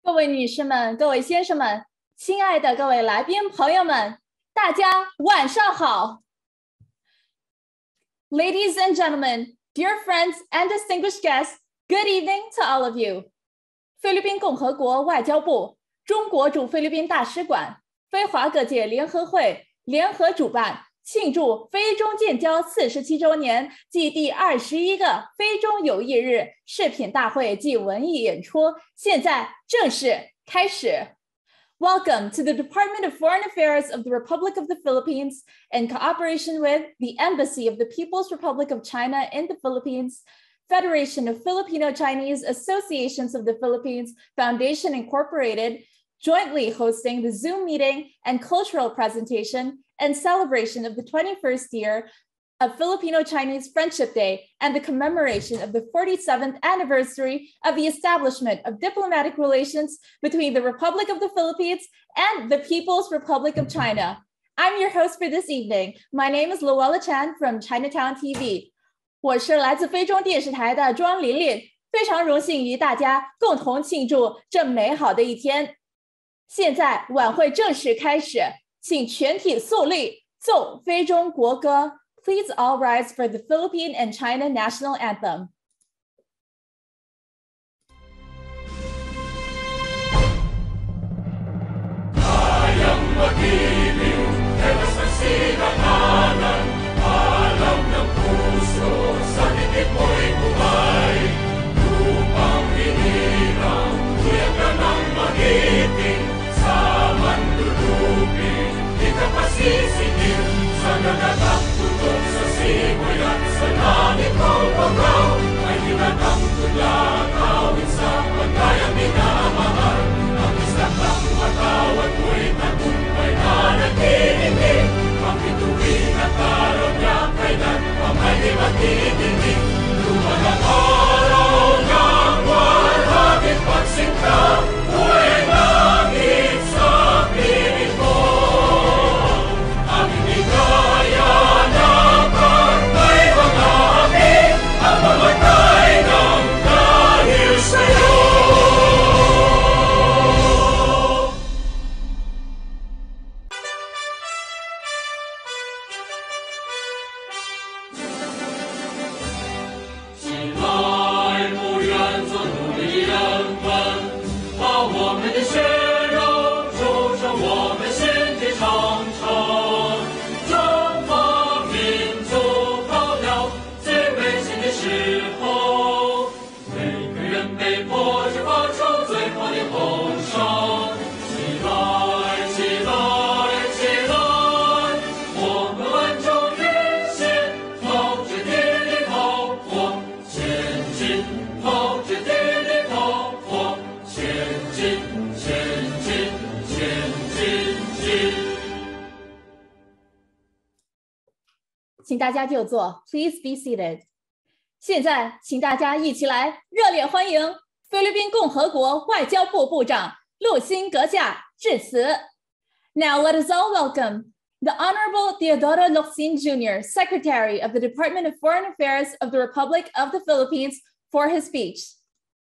各位女士们、各位先生们、亲爱的各位来宾朋友们，大家晚上好。Ladies and gentlemen, dear friends and distinguished guests, good evening to all of you. 菲律宾共和国外交部、中国驻菲律宾大使馆、非华各界联合会联合主办，庆祝菲中建交47周年暨第21个菲中友谊日视频大会暨文艺演出，现在正式开始。Welcome to the Department of Foreign Affairs of the Republic of the Philippines in cooperation with the Embassy of the People's Republic of China in the Philippines, Federation of Filipino-Chinese Associations of the Philippines, Foundation Incorporated, jointly hosting the Zoom meeting and cultural presentation and celebration of the 21st year of Filipino-Chinese Friendship Day and the commemoration of the 47th anniversary of the establishment of diplomatic relations between the Republic of the Philippines and the People's Republic of China. I'm your host for this evening. My name is Luella Chan from Chinatown TV. 我是来自非中电视台的庄琳琳，非常荣幸与大家共同庆祝这美好的一天。现在晚会正式开始，请全体肃立，奏非中国歌。Please all rise for the Philippine and China national anthem. Kayang magiliw, telas ng sinakanan, alam ng puso, sa dikit mo'y buhay. Lupang hinirang, kuya ka ng magiting, sa manlulupin, di ka pasisigil, sa nagtatagtutok sa simoy at sa langit mong pagaw, ay hinatang tulang awit sa pagkayang minamahal. Ang isang ng matawad mo'y tagumpay na nagtitingin, ang bituin at araw niya kailan pamay di magtitingin. Luman ang araw niyang walhagit pagsinta, buhay langit sa piling mo. Ang inigaya na pagkay mga api, ang mamatay ng dahil sa'yo. 请大家就坐 ，Please be seated. 现在，请大家一起来热烈欢迎菲律宾共和国外交部部长陆辛阁下致辞。Now let us all welcome the Honorable Teodoro Locsin Jr., Secretary of the Department of Foreign Affairs of the Republic of the Philippines, for his speech.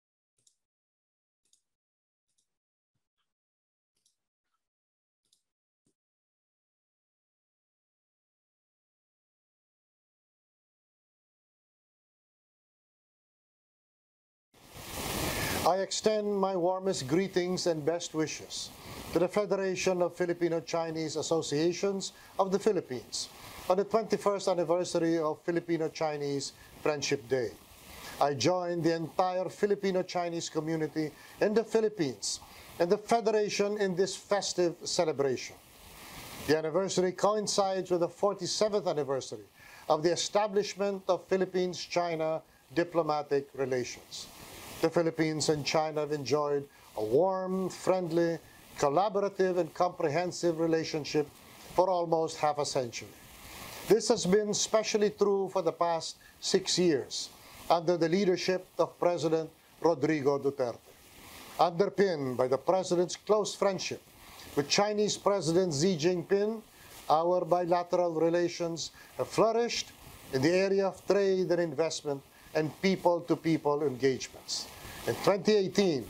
I extend my warmest greetings and best wishes to the Federation of Filipino-Chinese Associations of the Philippines on the 21st anniversary of Filipino-Chinese Friendship Day. I join the entire Filipino-Chinese community in the Philippines and the Federation in this festive celebration. The anniversary coincides with the 47th anniversary of the establishment of Philippines-China diplomatic relations. The Philippines and China have enjoyed a warm, friendly, collaborative, and comprehensive relationship for almost half a century. This has been especially true for the past 6 years under the leadership of President Rodrigo Duterte. Underpinned by the President's close friendship with Chinese President Xi Jinping, our bilateral relations have flourished in the area of trade and investment and people-to-people engagements. In 2018,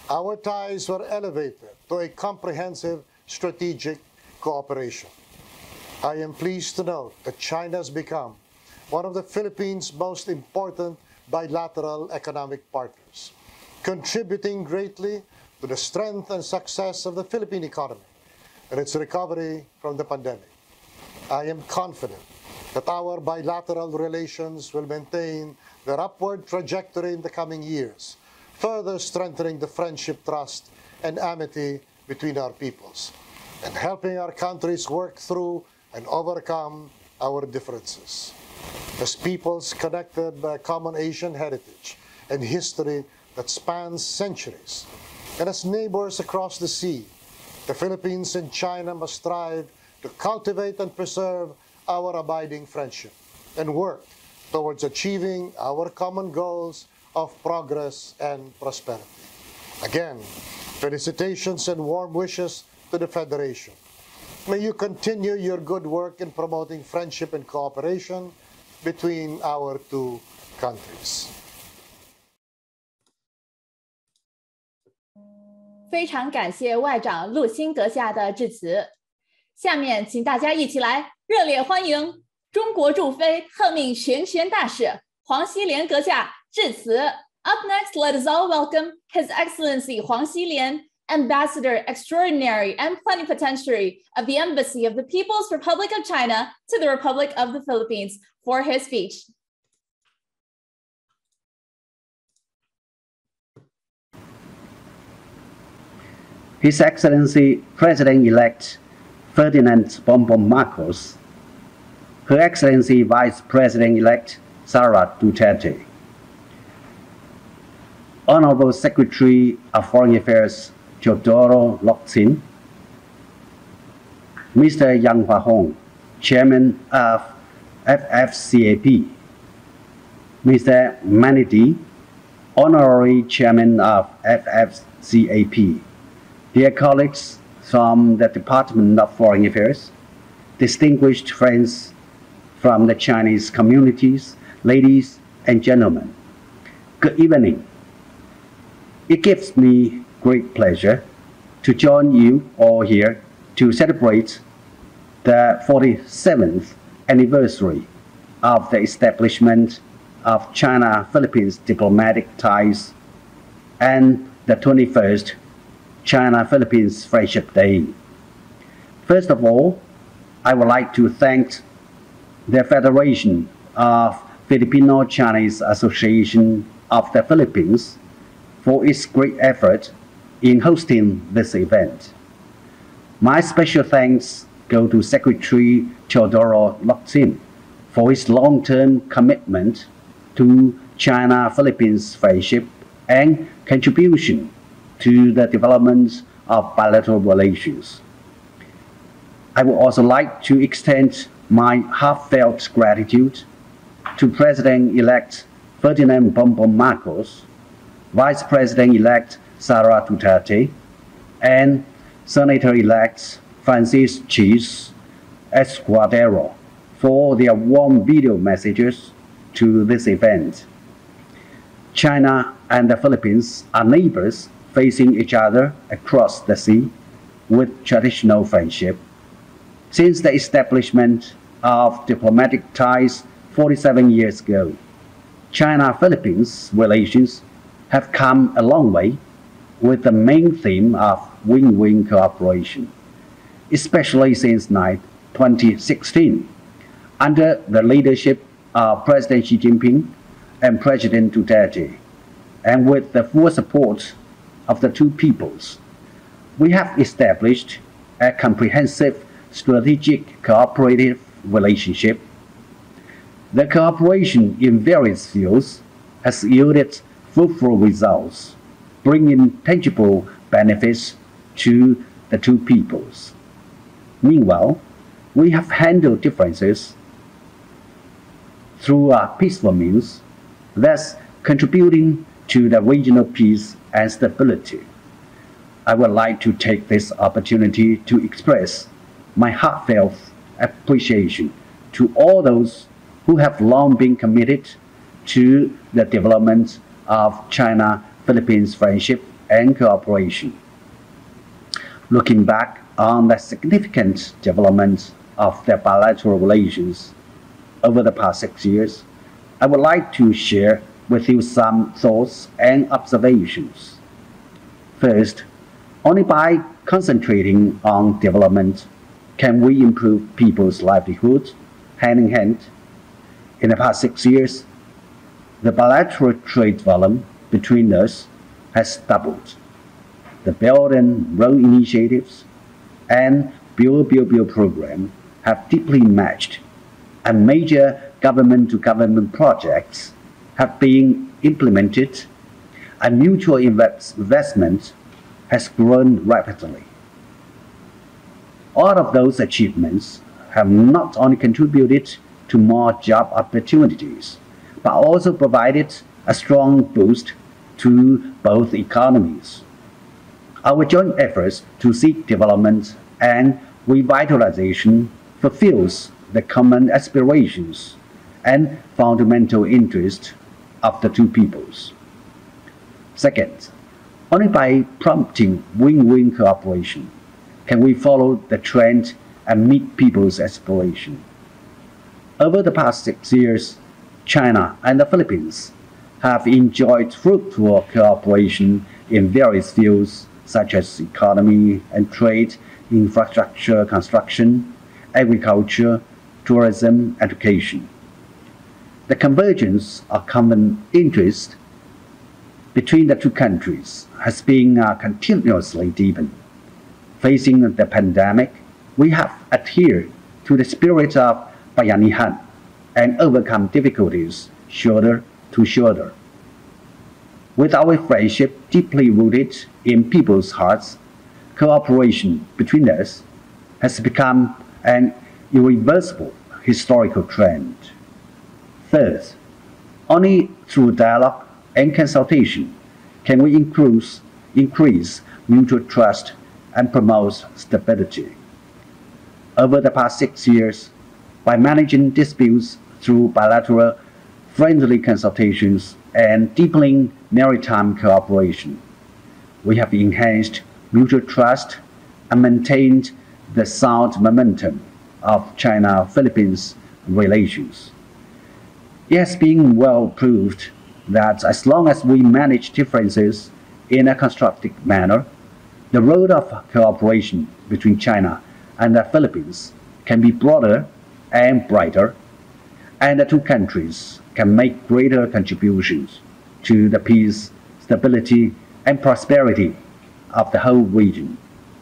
our ties were elevated to a comprehensive strategic cooperation. I am pleased to note that China has become one of the Philippines' most important bilateral economic partners, contributing greatly to the strength and success of the Philippine economy and its recovery from the pandemic. I am confident that our bilateral relations will maintain their upward trajectory in the coming years, further strengthening the friendship, trust, and amity between our peoples, and helping our countries work through and overcome our differences. As peoples connected by a common Asian heritage and history that spans centuries, and as neighbors across the sea, the Philippines and China must strive to cultivate and preserve our abiding friendship and work towards achieving our common goals of progress and prosperity. Again, felicitations and warm wishes to the Federation. May you continue your good work in promoting friendship and cooperation between our two countries. 非常感谢外长陆辛阁下的致辞。下面，请大家一起来热烈欢迎中国驻菲特命全权大使黄锡莲阁下致辞。Up next, let us all welcome His Excellency Huang Xilian, Ambassador Extraordinary and Plenipotentiary of the Embassy of the People's Republic of China to the Republic of the Philippines, for his speech. His Excellency President-elect Ferdinand Bongbong Marcos, Her Excellency Vice President-elect Sara Duterte, Honorable Secretary of Foreign Affairs Teodoro Locsin, Mr. Yang Hua-hong, Chairman of FFCAP, Mr. Manidi, Honorary Chairman of FFCAP, dear colleagues from the Department of Foreign Affairs, distinguished friends from the Chinese communities, ladies and gentlemen, good evening. It gives me great pleasure to join you all here to celebrate the 47th anniversary of the establishment of China-Philippines diplomatic ties and the 21st China-Philippines Friendship Day. First of all, I would like to thank the Federation of Filipino-Chinese Association of the Philippines for its great effort in hosting this event. My special thanks go to Secretary Teodoro Locsin for his long-term commitment to China-Philippines friendship and contribution to the development of bilateral relations. I would also like to extend my heartfelt gratitude to President-elect Ferdinand Bongbong Marcos, Vice President-elect Sara Duterte, and Senator-elect Francis Chis Escudero for their warm video messages to this event. China and the Philippines are neighbors facing each other across the sea with traditional friendship. Since the establishment of diplomatic ties 47 years ago, China-Philippines relations have come a long way with the main theme of win-win cooperation, especially since 2016, under the leadership of President Xi Jinping and President Duterte, and with the full support of the two peoples. We have established a comprehensive strategic cooperative relationship. The cooperation in various fields has yielded fruitful results, bringing tangible benefits to the two peoples. Meanwhile, we have handled differences through peaceful means, thus contributing to the regional peace and stability. I would like to take this opportunity to express my heartfelt appreciation to all those who have long been committed to the development of China-Philippines friendship and cooperation. Looking back on the significant development of their bilateral relations over the past 6 years, I would like to share with you some thoughts and observations. First, only by concentrating on development can we improve people's livelihoods hand in hand. In the past 6 years, the bilateral trade volume between us has doubled. The Belt and Road initiatives and Build program have deeply matched, and major government-to-government projects have been implemented, and mutual investment has grown rapidly. All of those achievements have not only contributed to more job opportunities, but also provided a strong boost to both economies. Our joint efforts to seek development and revitalization fulfills the common aspirations and fundamental interests of the two peoples. Second, only by prompting win-win cooperation can we follow the trend and meet people's aspirations. Over the past 6 years, China and the Philippines have enjoyed fruitful cooperation in various fields such as economy and trade, infrastructure construction, agriculture, tourism, education. The convergence of common interest between the two countries has been continuously deepened. Facing the pandemic, we have adhered to the spirit of bayanihan and overcome difficulties shoulder to shoulder. With our friendship deeply rooted in people's hearts, cooperation between us has become an irreversible historical trend. Third, only through dialogue and consultation can we increase mutual trust and promote stability. Over the past 6 years, by managing disputes through bilateral friendly consultations and deepening maritime cooperation, we have enhanced mutual trust and maintained the sound momentum of China-Philippines relations. It has been well proved that as long as we manage differences in a constructive manner, the road of cooperation between China and the Philippines can be broader and brighter, and the two countries can make greater contributions to the peace, stability, and prosperity of the whole region.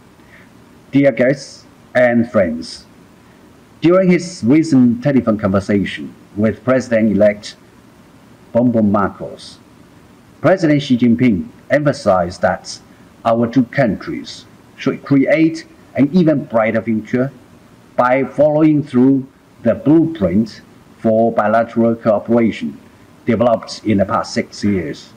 Dear guests and friends, during his recent telephone conversation with President-elect Bongbong Marcos, President Xi Jinping emphasized that our two countries should create an even brighter future by following through the blueprint for bilateral cooperation developed in the past 6 years.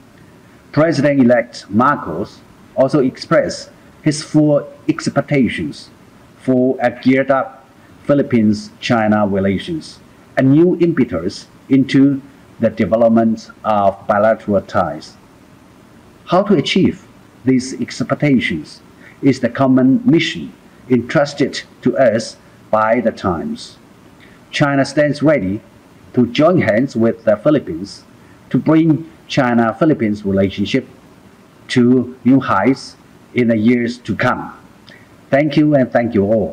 President-elect Marcos also expressed his full expectations for a geared-up Philippines-China relations, a new impetus into the development of bilateral ties. How to achieve these expectations is the common mission entrusted to us by the times. China stands ready to join hands with the Philippines to bring China-Philippines relationship to new heights in the years to come. Thank you and thank you all.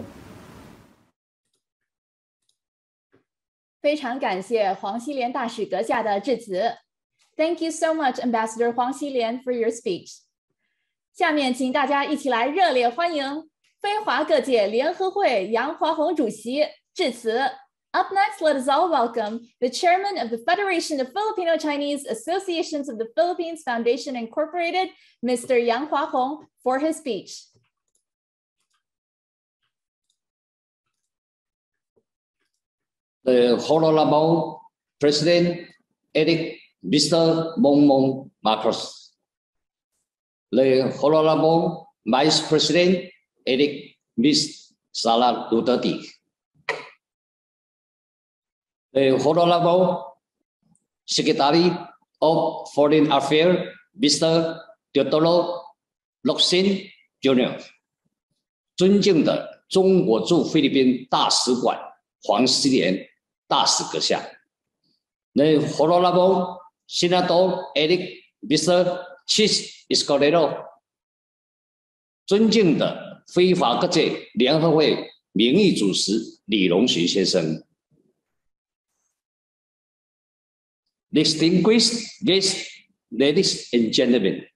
非常感谢黄锡联大使阁下的致辞。Thank you so much, Ambassador Huang Xilian, for your speech. 下面请大家一起来热烈欢迎非华各界联合会杨华宏主席致辞。Up next, let us all welcome the chairman of the Federation of Filipino-Chinese Associations of the Philippines Foundation Incorporated, Mr. Yang Huahong, for his speech. The Honorable President-elect Mr. Bongbong Marcos, the Honorable Vice President-elect Ms. Sara Duterte, the Honorable Secretary of Foreign Affairs Mr. Teodoro Locsin Jr.， 尊敬的中国驻菲律宾大使馆黄思廉大使阁下，那Honorable Senador Eric Mr. Chief Escalero， 尊敬的非法各界联合会名誉主席李荣群先生 ，Distinguished guests, ladies and gentlemen，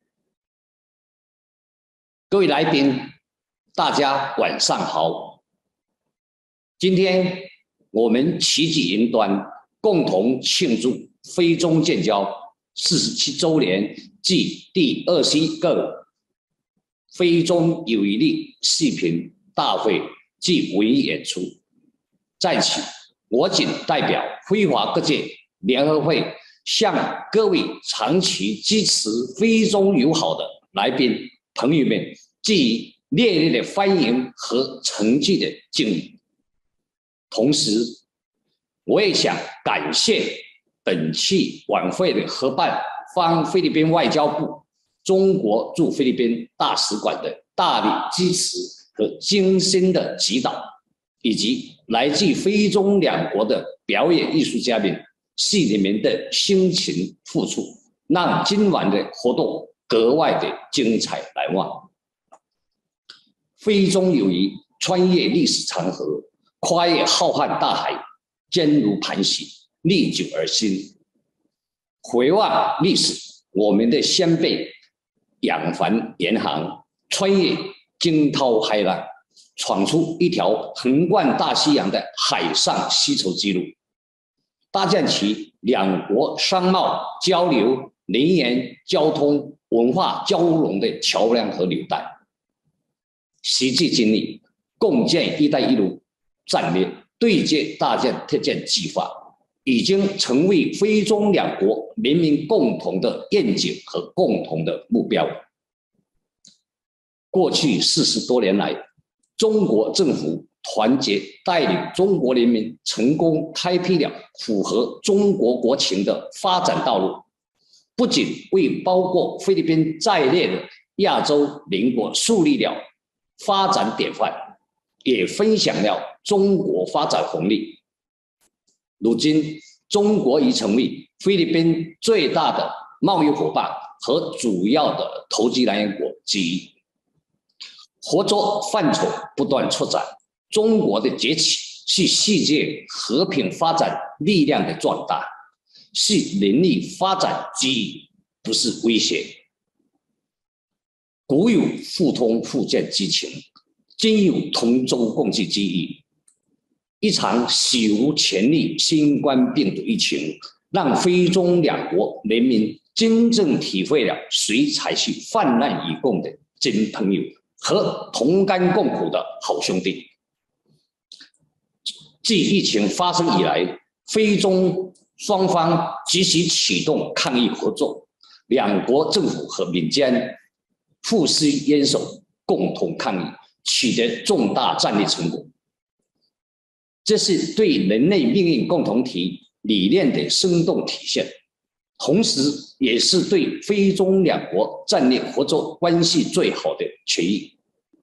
各位来宾，大家晚上好。今天我们齐聚云端，共同庆祝菲中建交47周年暨第21个菲中友谊日视频大会暨文艺演出。在此，我谨代表非华各界联合会，向各位长期支持菲中友好的来宾朋友们，寄予热烈的欢迎和诚挚的敬意。同时，我也想感谢本次晚会的合办方菲律宾外交部、中国驻菲律宾大使馆的大力支持和精心的指导，以及来自菲中两国的表演艺术家们、戏里面的辛勤付出，让今晚的活动格外的精彩难忘。菲中友谊穿越历史长河，跨越浩瀚大海，坚如磐石，历久而新。回望历史，我们的先辈扬帆沿航，穿越惊涛骇浪，闯出一条横贯大西洋的海上丝绸之路，搭建起两国商贸交流、能源、交通、文化交融的桥梁和纽带。时至今日，共建“一带一路”战略对接大建特建计划，已经成为菲中两国人民共同的愿景和共同的目标。过去40多年来，中国政府团结带领中国人民，成功开辟了符合中国国情的发展道路，不仅为包括菲律宾在内的亚洲邻国树立了发展典范，也分享了中国发展红利。如今，中国已成为菲律宾最大的贸易伙伴和主要的投资来源国之一，合作范畴不断扩展。中国的崛起是世界和平发展力量的壮大，是人类发展机遇，不是威胁。古有互通互鉴之情，今有同舟共济之意。一场史无前例新冠病毒疫情，让菲中两国人民真正体会了谁才是患难与共的真朋友和同甘共苦的好兄弟。自疫情发生以来，菲中双方积极启动抗疫合作，两国政府和民间互施援手，共同抗疫，取得重大战略成果。这是对人类命运共同体理念的生动体现，同时也是对菲中两国战略合作关系最好的权益。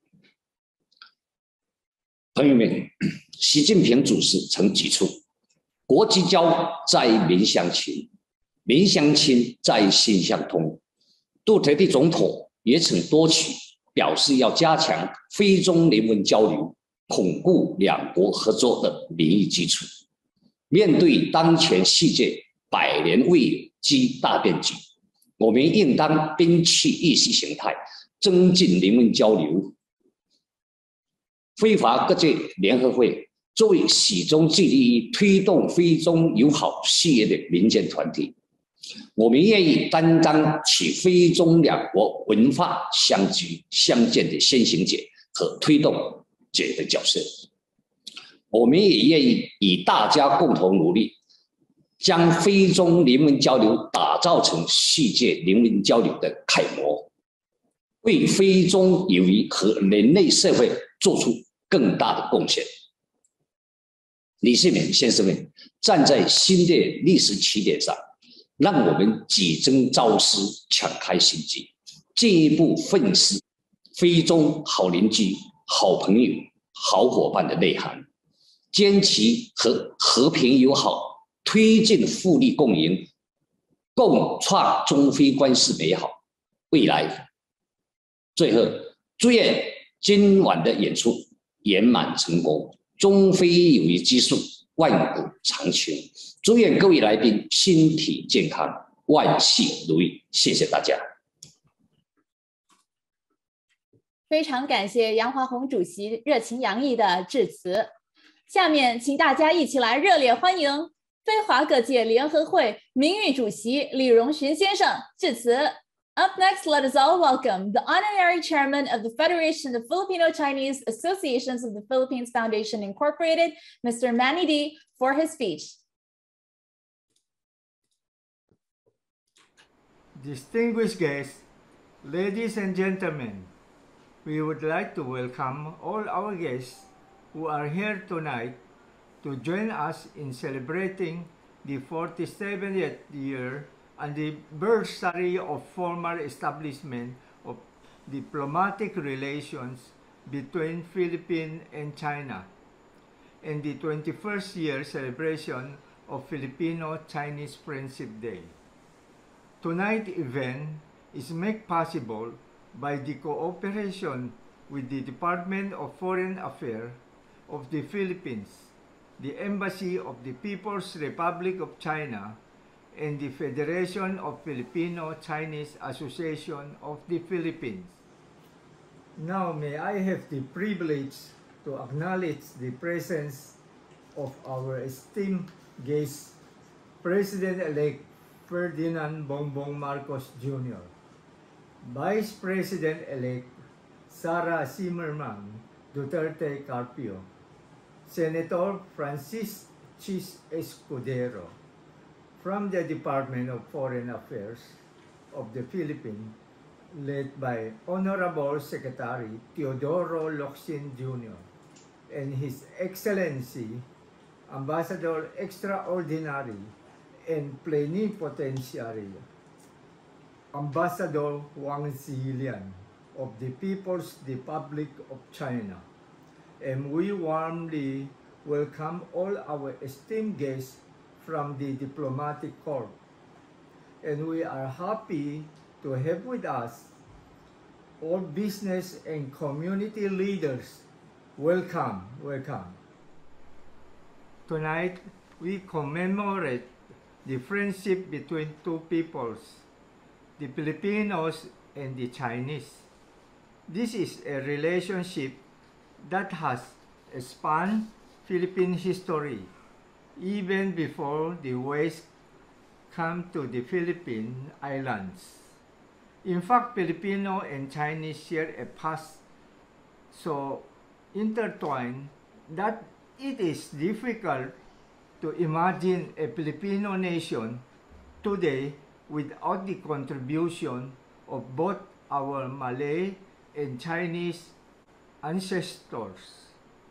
朋友们，习近平主席曾指出，国之交在民相亲，民相亲在心相通。杜特地总统也曾多次表示要加强菲中人文交流，巩固两国合作的民意基础。面对当前世界百年未有之大变局，我们应当摒弃意识形态，增进人文交流。非华各界联合会作为始终致力于推动菲中友好事业的民间团体，我们愿意担当起菲中两国文化相聚相见的先行者和推动者的角色。我们也愿意与大家共同努力，将菲中人文交流打造成世界人文交流的楷模，为菲中友谊和人类社会做出更大的贡献。女士们、先生们，站在新的历史起点上，让我们举灯朝思，敞开心机， 进一步奋实非中好邻居、好朋友、好伙伴的内涵，坚持和平友好，推进互利共赢，共创中非关系美好未来。最后，祝愿今晚的演出圆满成功，中非友谊之树万古长青。祝愿各位来宾身体健康，万事如意。谢谢大家。 非常感谢杨华宏主席热情洋溢的致辞。下面，请大家一起来热烈欢迎非华各界联合会名誉主席李荣群先生致辞。Up next, let us all welcome the Honorary Chairman of the Federation of Filipino-Chinese Associations of the Philippines Foundation Incorporated, Mr. Manny D, for his speech. Distinguished guests, ladies and gentlemen, we would like to welcome all our guests who are here tonight to join us in celebrating the 47th year anniversary of formal establishment of diplomatic relations between Philippines and China, and the 21st year celebration of Filipino-Chinese Friendship Day. Tonight's event is made possible by the cooperation with the Department of Foreign Affairs of the Philippines, the Embassy of the People's Republic of China, and the Federation of Filipino-Chinese Association of the Philippines. Now may I have the privilege to acknowledge the presence of our esteemed guest, President-elect Ferdinand Bongbong Marcos Jr., Vice President-elect Sara Zimmerman Duterte Carpio, Senator Francis Chis Escudero, from the Department of Foreign Affairs of the Philippines, led by Honorable Secretary Teodoro Locsin Jr., and His Excellency Ambassador Extraordinary and Plenipotentiary Ambassador Wang Zilian of the People's Republic of China. And we warmly welcome all our esteemed guests from the diplomatic corps. And we are happy to have with us all business and community leaders. Welcome, welcome. Tonight, we commemorate the friendship between two peoples, the Filipinos and the Chinese. This is a relationship that has spanned Philippine history even before the West came to the Philippine Islands. In fact, Filipino and Chinese share a past so intertwined that it is difficult to imagine a Filipino nation today without the contribution of both our Malay and Chinese ancestors.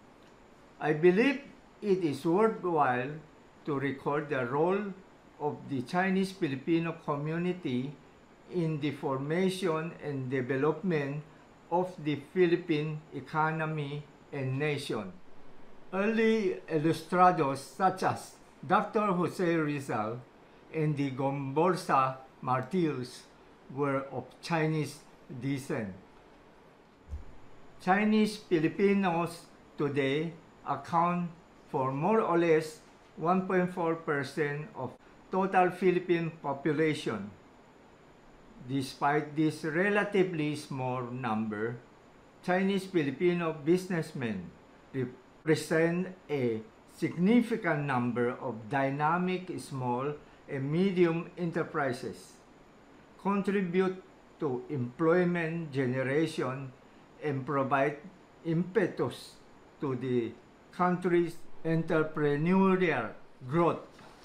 I believe it is worthwhile to record the role of the Chinese Filipino community in the formation and development of the Philippine economy and nation. Early illustrados such as Dr. Jose Rizal and the Gombolsa martyrs were of Chinese descent. Chinese Filipinos today account for more or less 1.4% of total Philippine population. Despite this relatively small number, Chinese Filipino businessmen represent a significant number of dynamic small and medium enterprises, contribute to employment generation, and provide impetus to the country's entrepreneurial growth.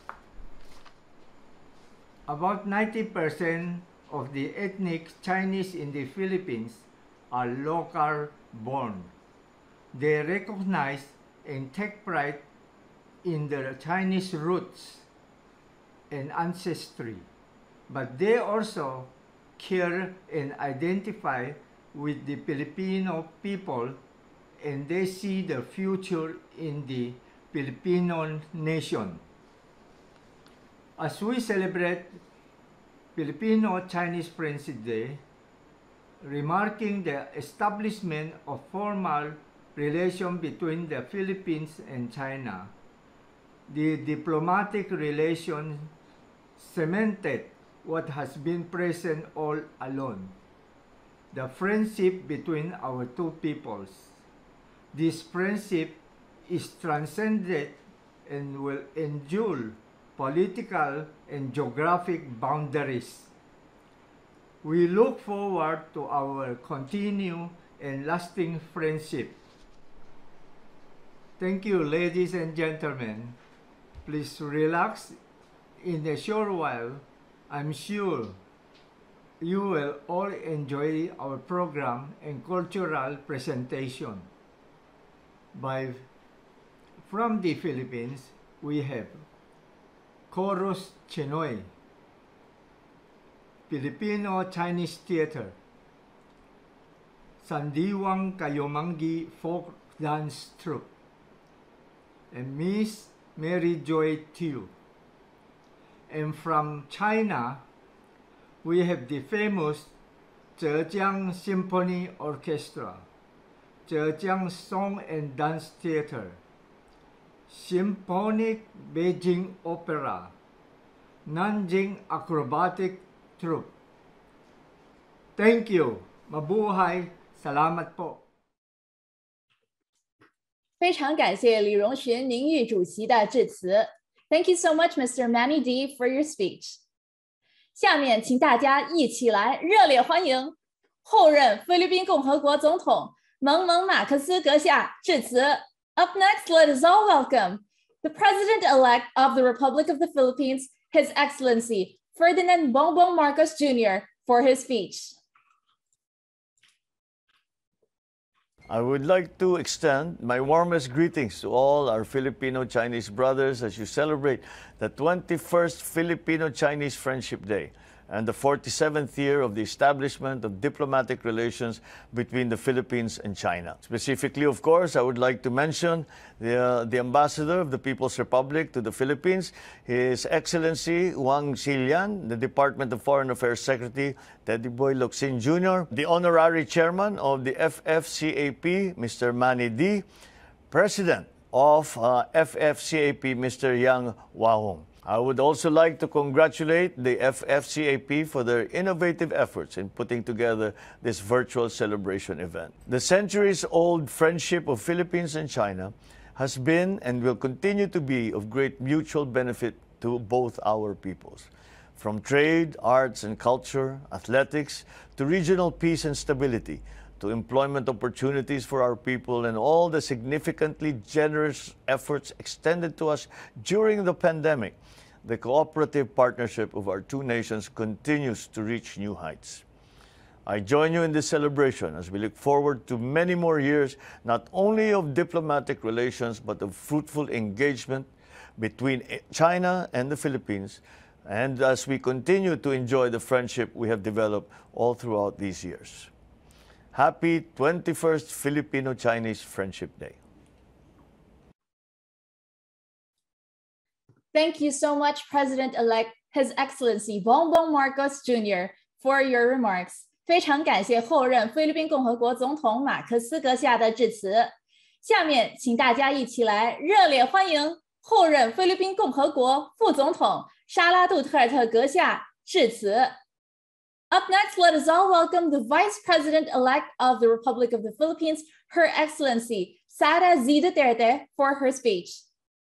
About 90% of the ethnic Chinese in the Philippines are local born. They recognize and take pride in their Chinese roots and ancestry, but they also care and identify with the Filipino people, and they see the future in the Filipino nation. As we celebrate Filipino-Chinese Friendship Day, remarking the establishment of formal relations between the Philippines and China, the diplomatic relations cemented what has been present all along, the friendship between our two peoples. This friendship is transcended and will endure political and geographic boundaries. We look forward to our continued and lasting friendship. Thank you, ladies and gentlemen. Please relax. In a short while, I'm sure you will all enjoy our program and cultural presentation. From the Philippines, we have Chorus Chinoy, Filipino-Chinese Theater, Sandiwang Kayomangi Folk Dance Troupe, and Miss Mary Joy Tew. And from China, we have the famous Zhejiang Symphony Orchestra, Zhejiang Song and Dance Theater, Symphonic Beijing Opera, Nanjing Acrobatic Troupe. Thank you. Mabuhay. Salamat po. 非常感谢李荣群名誉主席的致辞。Thank you so much, Mr. Manny D, for your speech. 下面，请大家一起来热烈欢迎后任菲律宾共和国总统蒙蒙马克思阁下致辞。Up next, let us all welcome the President-elect of the Republic of the Philippines, His Excellency Ferdinand Bongbong Marcos Jr., for his speech. I would like to extend my warmest greetings to all our Filipino-Chinese brothers as you celebrate the 21st Filipino-Chinese Friendship Day and the 47th year of the establishment of diplomatic relations between the Philippines and China. Specifically, of course, I would like to mention the Ambassador of the People's Republic to the Philippines, His Excellency Wang Xilian, the Department of Foreign Affairs Secretary, Teddy Boy Locsin Jr., the Honorary Chairman of the FFCAP, Mr. Manny D., President of FFCAP, Mr. Yang Wahong. I would also like to congratulate the FFCAP for their innovative efforts in putting together this virtual celebration event. The centuries-old friendship of Philippines and China has been and will continue to be of great mutual benefit to both our peoples. From trade, arts and culture, athletics, to regional peace and stability, to employment opportunities for our people and all the significantly generous efforts extended to us during the pandemic, the cooperative partnership of our two nations continues to reach new heights. I join you in this celebration as we look forward to many more years, not only of diplomatic relations, but of fruitful engagement between China and the Philippines, and as we continue to enjoy the friendship we have developed all throughout these years. Happy 21st Filipino-Chinese Friendship Day. Thank you so much, President-elect His Excellency Bongbong Marcos Jr., for your remarks. 非常感谢后任菲律宾共和国总统马克思阁下的致辞。下面，请大家一起来热烈欢迎后任菲律宾共和国副总统沙拉杜特尔特阁下致辞。Up next, let us all welcome the Vice President-elect of the Republic of the Philippines, Her Excellency Sara Z. Duterte, for her speech.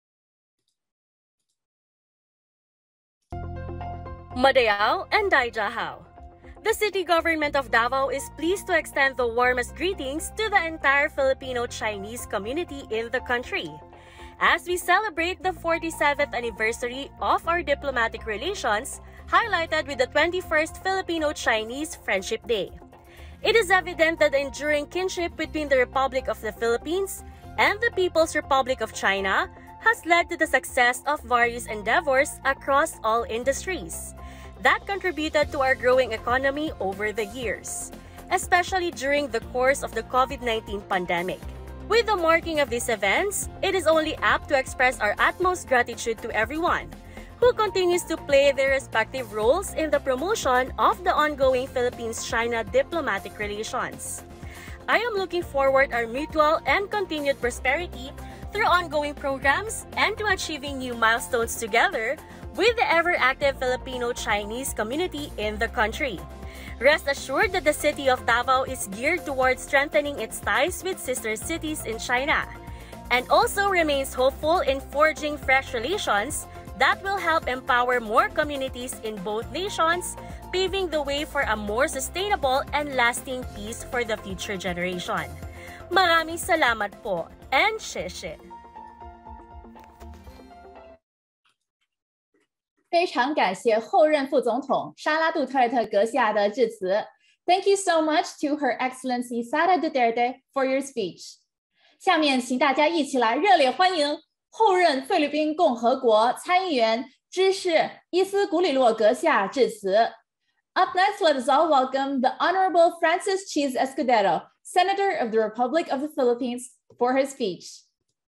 Madayao and Daijahao. The city government of Davao is pleased to extend the warmest greetings to the entire Filipino-Chinese community in the country as we celebrate the 47th anniversary of our diplomatic relations, highlighted with the 21st Filipino-Chinese Friendship Day. It is evident that the enduring kinship between the Republic of the Philippines and the People's Republic of China has led to the success of various endeavors across all industries. that contributed to our growing economy over the years, especially during the course of the COVID-19 pandemic. With the marking of these events, it is only apt to express our utmost gratitude to everyone who continues to play their respective roles in the promotion of the ongoing Philippines-China diplomatic relations. I am looking forward our mutual and continued prosperity through ongoing programs and to achieving new milestones together with the ever-active Filipino-Chinese community in the country. Rest assured that the city of Davao is geared towards strengthening its ties with sister cities in China, and also remains hopeful in forging fresh relations that will help empower more communities in both nations, paving the way for a more sustainable and lasting peace for the future generation. Maraming salamat po, and sheshe. 非常感谢后任副总统莎拉杜特尔特阁下的致辞。Thank you so much to Her Excellency Sara Duterte for your speech. 下面请大家一起来热烈欢迎后任菲律宾共和国参议员知事伊斯古里洛阁下致辞。Up next, let us all welcome the Honorable Francis Cheese Escudero, Senator of the Republic of the Philippines, for his speech.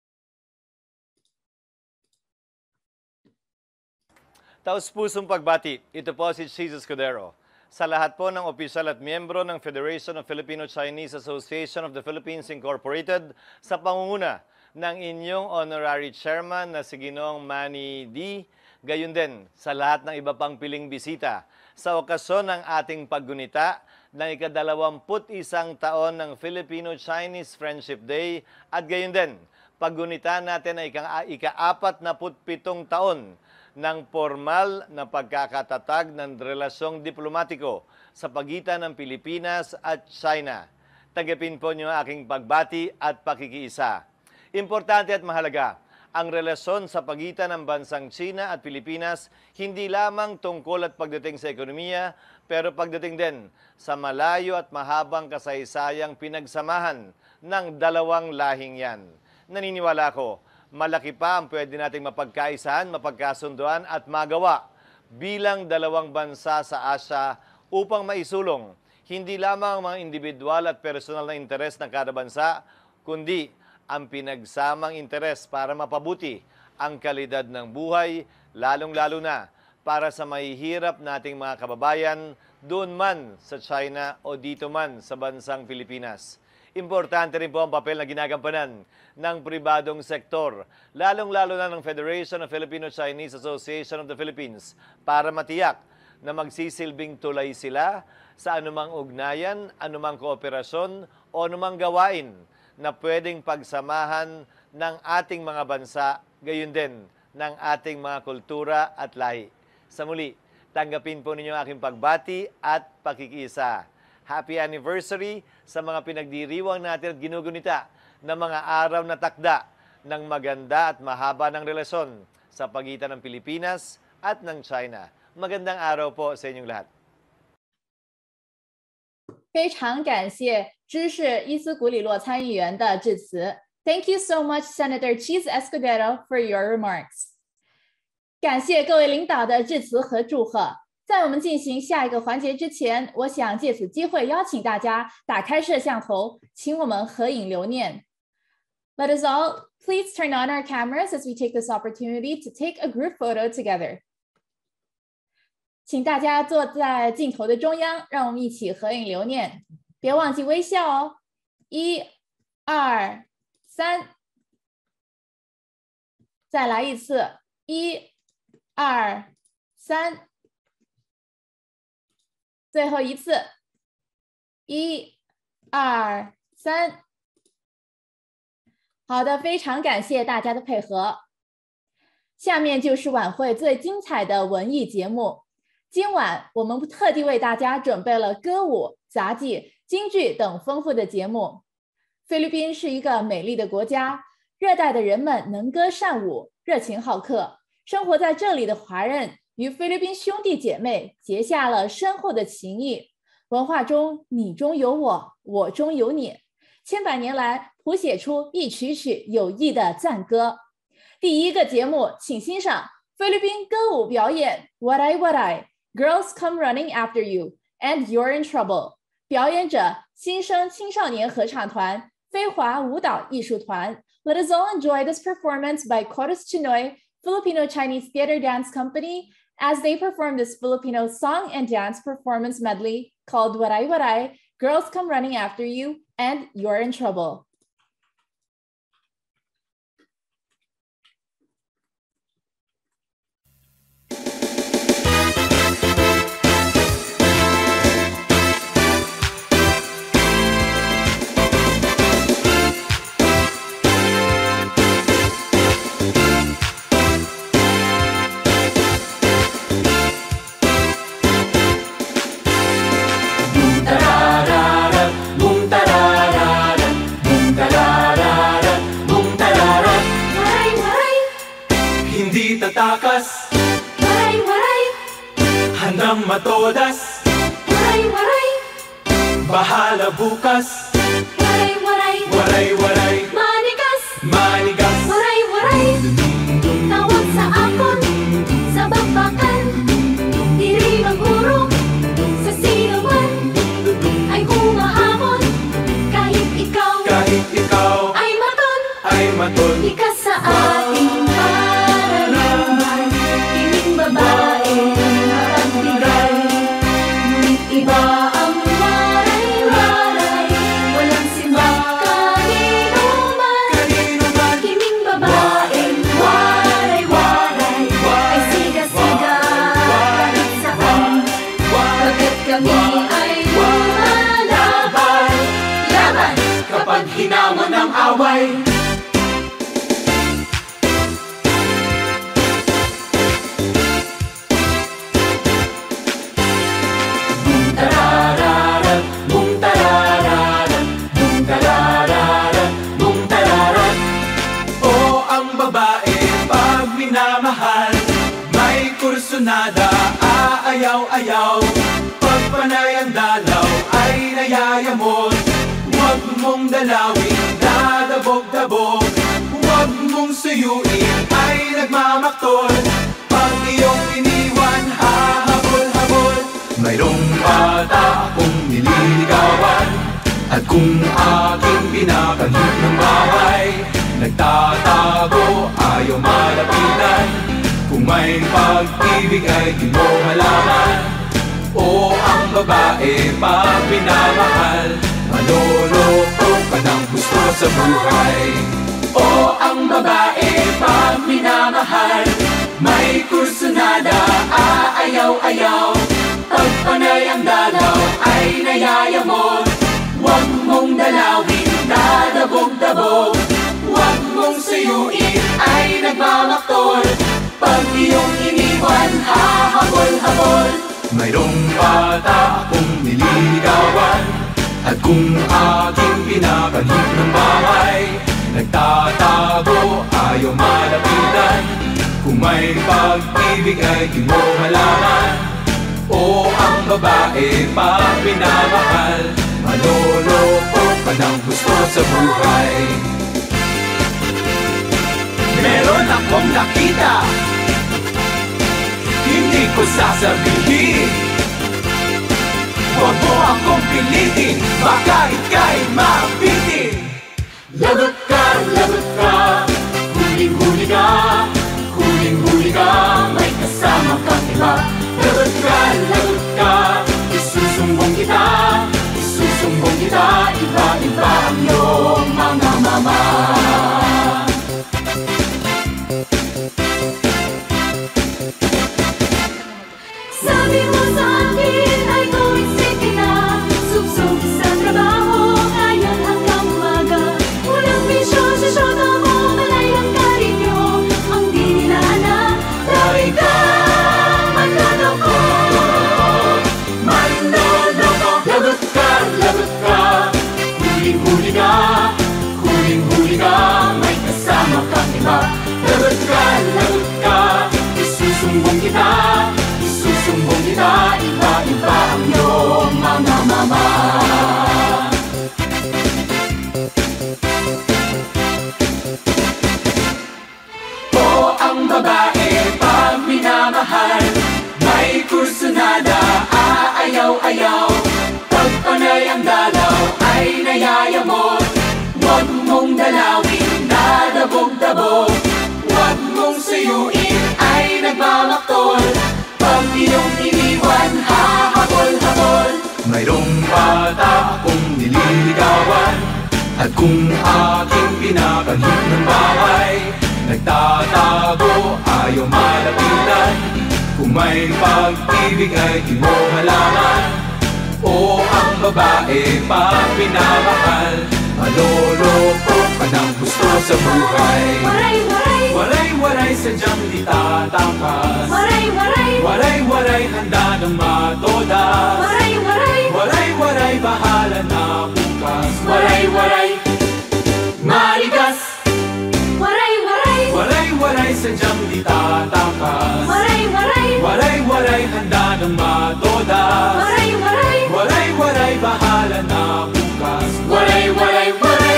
Taus-pusong pagbati, ito po si Cheese Escudero. Sa lahat po ng opisyal at miyembro ng Federation of Filipino-Chinese Association of the Philippines Incorporated, sa pangunguna ng inyong honorary chairman na si Ginoong Manny D., gayon din sa lahat ng iba pang piling bisita sa okasyon ng ating paggunita ng ika-21 taon ng Filipino-Chinese Friendship Day at gayon din paggunita natin ay ika-47 taon ng formal na pagkakatatag ng relasyong diplomatiko sa pagitan ng Pilipinas at China. Tagapin po niyo aking pagbati at pakikiisa. Importante at mahalaga ang relasyon sa pagitan ng bansang China at Pilipinas hindi lamang tungkol at pagdating sa ekonomiya, pero pagdating din sa malayo at mahabang kasaysayang pinagsamahan ng dalawang lahing yan. Naniniwala ko, malaki pa ang pwede nating mapagkaisahan, mapagkasunduan at magawa bilang dalawang bansa sa Asia upang maisulong hindi lamang ang mga individual at personal na interes ng kada bansa, kundi ang pinagsamang interes para mapabuti ang kalidad ng buhay, lalong-lalo na para sa mahihirap nating mga kababayan doon man sa China o dito man sa bansang Pilipinas. Importante rin po ang papel na ginagampanan ng pribadong sektor, lalong-lalo na ng Federation of Filipino-Chinese Association of the Philippines, para matiyak na magsisilbing tulay sila sa anumang ugnayan, anumang kooperasyon o anumang gawain na pwedeng pagsamahan ng ating mga bansa, gayon din ng ating mga kultura at lahi. Sa muli, tanggapin po ninyo aking pagbati at pakikiisa. Happy anniversary sa mga pinagdiriwang natin at ginugunita na mga araw na takda ng maganda at mahaba ng relasyon sa pagitan ng Pilipinas at ng China. Magandang araw po sa inyong lahat. 非常感谢知事伊斯古里洛参议员的致辞。Thank you so much, Senator Cheese Escudero, for your remarks. 感谢各位领导的致辞和祝贺。在我们进行下一个环节之前，我想借此机会邀请大家打开摄像头，请我们合影留念。Let us all please turn on our cameras as we take this opportunity to take a group photo together. 请大家坐在镜头的中央，让我们一起合影留念。别忘记微笑哦。1、2、3，再来一次。1、2、3。最后一次，1、2、3。好的，非常感谢大家的配合。下面就是晚会最精彩的文艺节目。今晚我们特地为大家准备了歌舞、杂技、京剧等丰富的节目。菲律宾是一个美丽的国家，热带的人们能歌善舞，热情好客。生活在这里的华人与菲律宾兄弟姐妹结下了深厚的情谊，文化中你中有我，我中有你，千百年来谱写出一曲曲友谊的赞歌。第一个节目，请欣赏菲律宾歌舞表演 What I Girls Come Running After You, and You're in Trouble. 表演者新生青少年合唱团、飞华舞蹈艺术团。Let us all enjoy this performance by Chorus Chinoy, Filipino-Chinese Theater Dance Company, as they perform this Filipino song and dance performance medley called Waray Waray, Girls Come Running After You, and You're in Trouble. Tatakas, waray, waray. Handang matodas, waray, waray. Bahala bukas, waray, waray. Waray, waray. Manigas, manigas, waray, waray. Tawag sa akon, sa bakbakan. Diri magurong, sa sigawan. Ay humahamon, kahit ikaw ay maton, ika sa ating hinamon ng away. Boom tararara, boom tararara, boom tararara, boom tararara. O ang babae pag minamahal, may kursunada, aayaw-ayaw. Pag panay ang dalaw ay nayayamot. Huwag mong dalawin, dadabog-dabog. Huwag mong suyuin, ay nagmamaktol. Pag iyong iniwan, hahabol-habol. Mayroong bata akong nililigawan, at kung aking pinakanhit ng bahay, nagtatago, ayaw malapitan. Kung may pag-ibig ay di mo malaman. O ang babae pag minamahal, maloloko ka ng gusto sa buhay. O ang babae pag minamahal, may kursunada, aayaw-ayaw. Pag panay ang dalaw ay nayayamot. Huwag mong dalawin, dadabog-dabog. Huwag mong suyuin, ay nagmamaktol. Pag iyong iniwan, hahabol-habol. Mayroong bata akong nililigawan, at kung aking pinakanhit ng bahay, nagtatago, ayaw malapitan. Kung may pag-ibig ay di mo malaman. O ang babae pag minamahal, maloloko ka ng gusto sa buhay. Meron akong nakita, hindi ko sasabihin. Huwag mo akong pilitin, baka ika'y mabitin. Lagot ka, huling-huli ka, huling-huli ka, may kasama kang iba. Lagot ka, isusumbong kita, iba-iba ang iyong mga mama. Sabi mo sa akin ay coincide na, sub-sub sa trabaho, ngayon hanggang umaga. Walang bisyo sa syota mo, malayang karinyo, ang di nila na, dahil ka manloloko. Lagot ka, yayamot. Huwag mong dalawin, dadabog-dabog. Huwag mong suyuin, ay nagmamaktol. Pag iyong iniwan, hahabol-habol. Mayroong bata akong nililigawan, at kung aking pinapanhit ng bahay, nagtatago, ayaw malapitan. Kung may pag-ibig ay di mo malaman, o ang babae pag pinamahal, maloloko ka ng gusto sa buhay. Waray-waray sadyang di tatakas. Waray-waray handa ng matoda. Waray-waray bahala na bukas. Waray-waray marigas. Waray-waray sadyang di tatakas. Waray-waray handa ng matoda. Waray-waray bahala na bukas. Waray-waray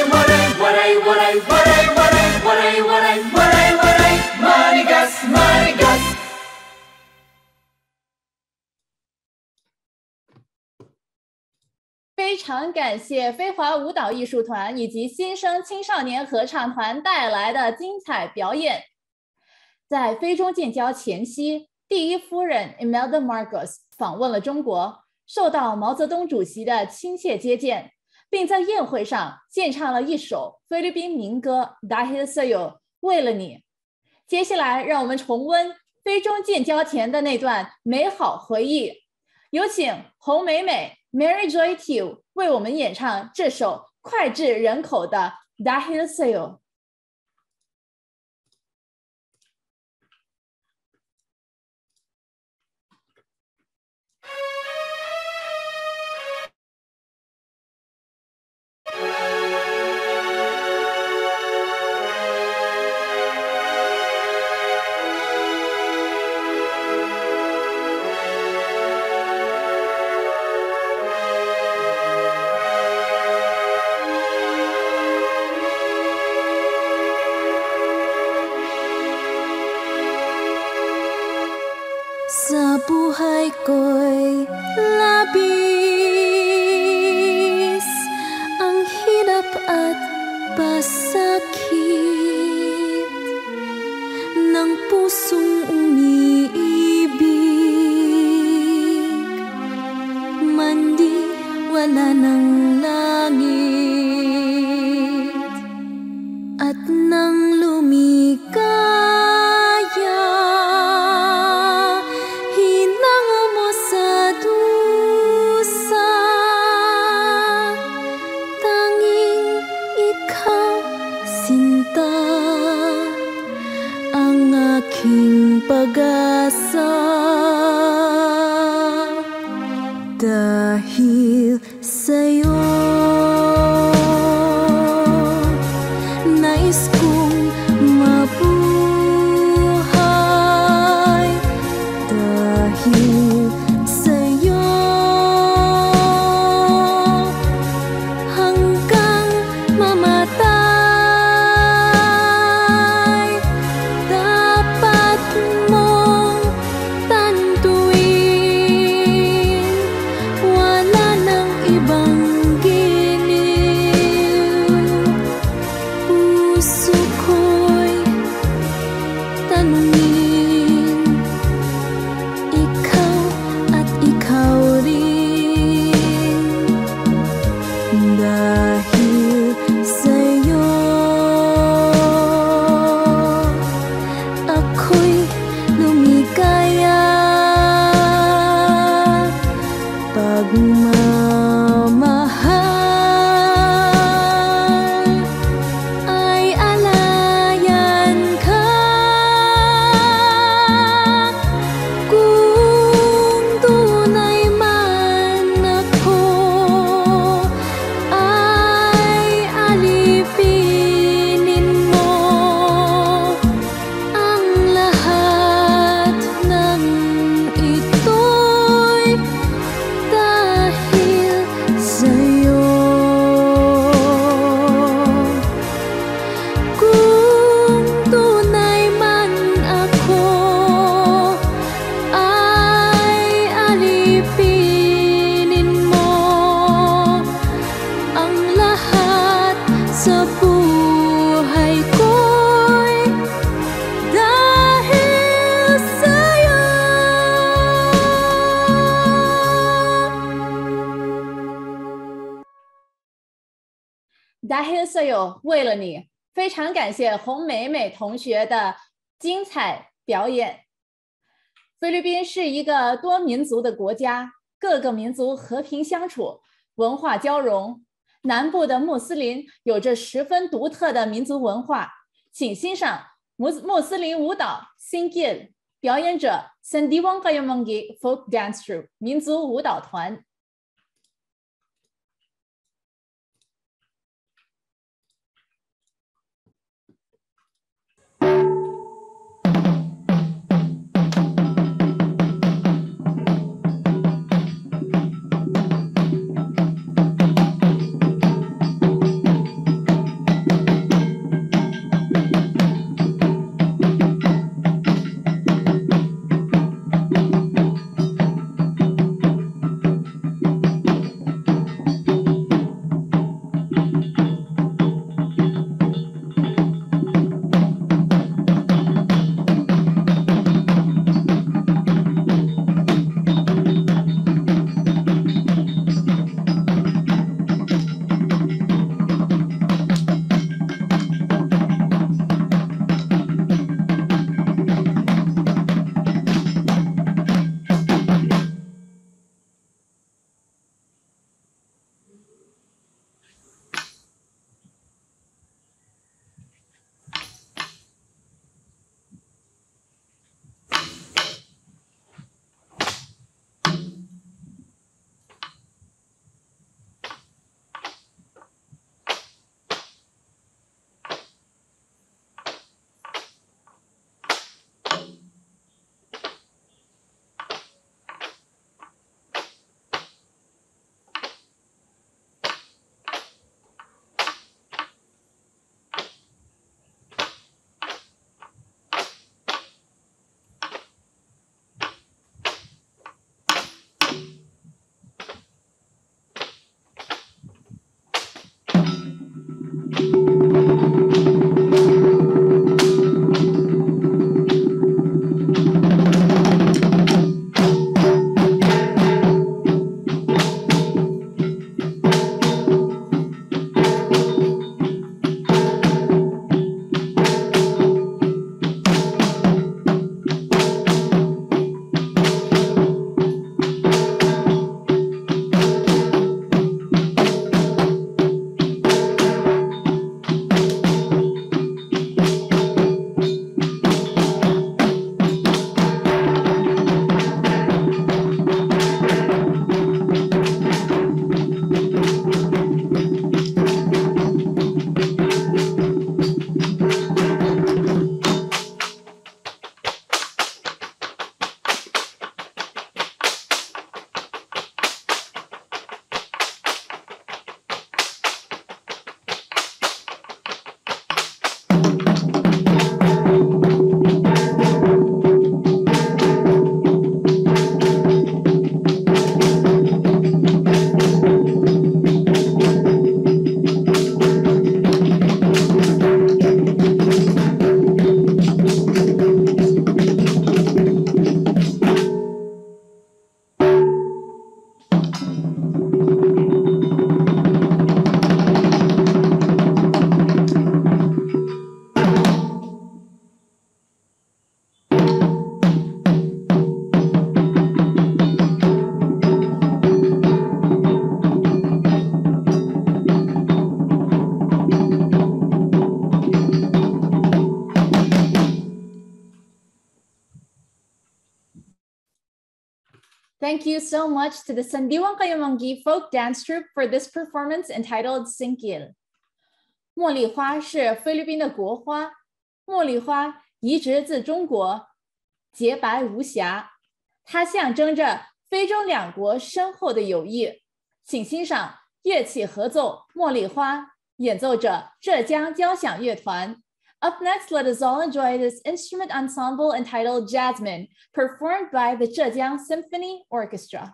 marigas, marigas. 非常感谢飞华舞蹈艺术团以及新生青少年合唱团带来的精彩表演。在非中建交前夕，第一夫人 Imelda Marcos 访问了中国，受到毛泽东主席的亲切接见，并在宴会上献唱了一首菲律宾民歌 Dahil Sa'yo 为了你。接下来让我们重温非中建交前的那段美好回忆，有请洪美美 Mary Joy Tiu 为我们演唱这首脍炙人口的 Dahil Sa'yo。 Sa buhay ko'y labis ang hirap at pasakit ng pusong umiibig, mandi wala ng langit at nang lumikaya. Pag-asa dahil sa'yo, nais kong mabuhay dahil sa'yo hanggang mamatay. Ay sa buhay ko'y dahil sa'yo. Dahil sa'yo， 为了你，非常感谢洪美美同学的精彩表演。菲律宾是一个多民族的国家，各个民族和平相处，文化交融。南部的穆斯林有着十分独特的民族文化，请欣赏穆斯林舞蹈 Singkil， 表演者 Sandiwang-Kayamangi Folk Dance Troupe 民族舞蹈团。Thank you so much to the Sandiwang-Kayamangi Folk Dance Troupe for this performance entitled Singkil. 茉莉花是菲律宾的国花，茉莉花移植自中国，洁白无瑕，它象征着非中两国深厚的友谊。请欣赏乐器合奏《茉莉花》，演奏者浙江交响乐团。Up next, let us all enjoy this instrument ensemble entitled Jasmine, performed by the Zhejiang Symphony Orchestra.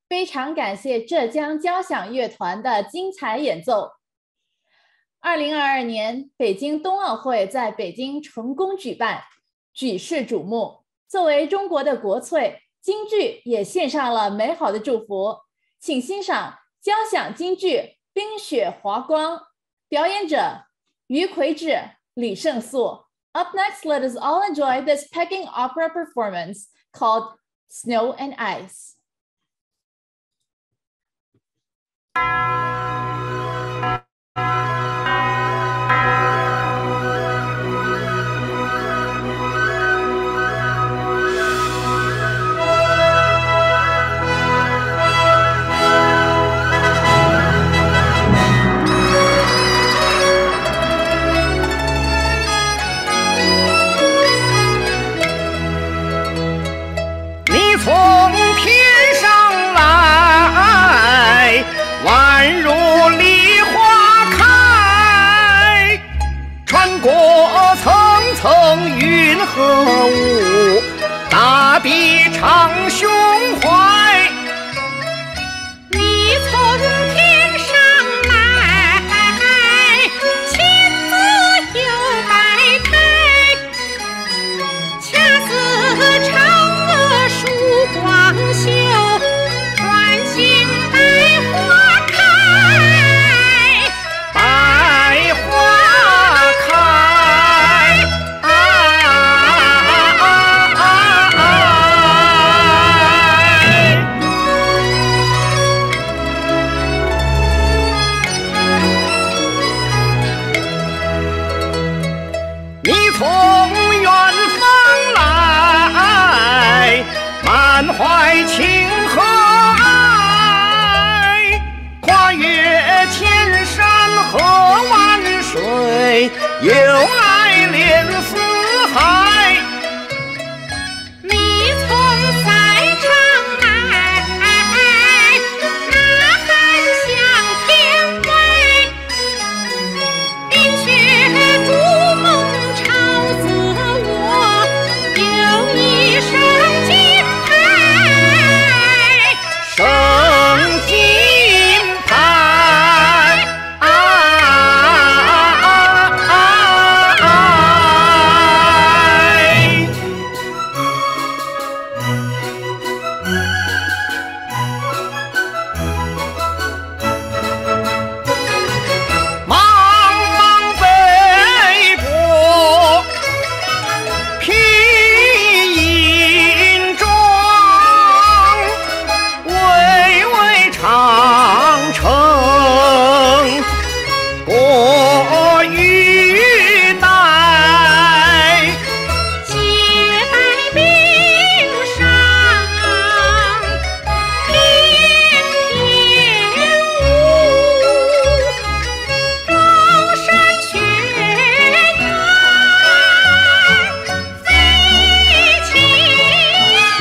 非常感谢浙江交响乐团的精彩演奏。2022年北京冬奥会在北京成功举办，举世瞩目。作为中国的国粹，京剧也献上了美好的祝福。请欣赏交响京剧《冰雪华光》，表演者于魁智、李胜素。Up next, let us all enjoy this Peking opera performance called Snow and Ice. 和舞，大臂长胸怀。 你从天上来，亲自又摆开，恰似嫦娥梳光秀，唤醒百花开， 百花开。满怀情和爱，跨越千山和万水，又爱恋四海。 你从赛场来，呐喊向天威，冰雪逐梦朝自我，有一生金生金牌，茫茫北坡，披银装。长城过玉带， 洁白冰上翩翩舞，高山雪原飞起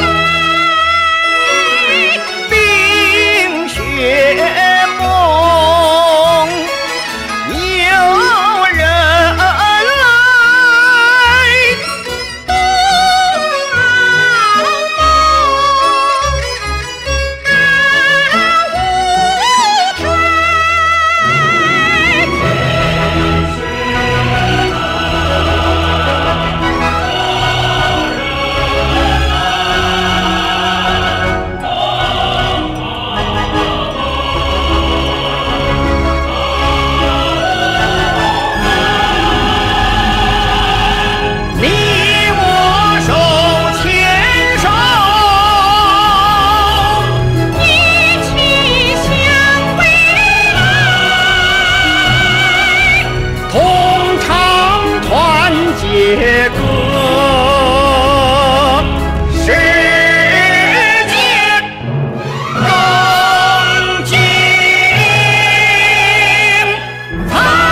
来， 冰雪梦有人来， 冬奥梦啊无衰。 你我手牵手， 一起向未来， 同唱团结歌，世界更精彩。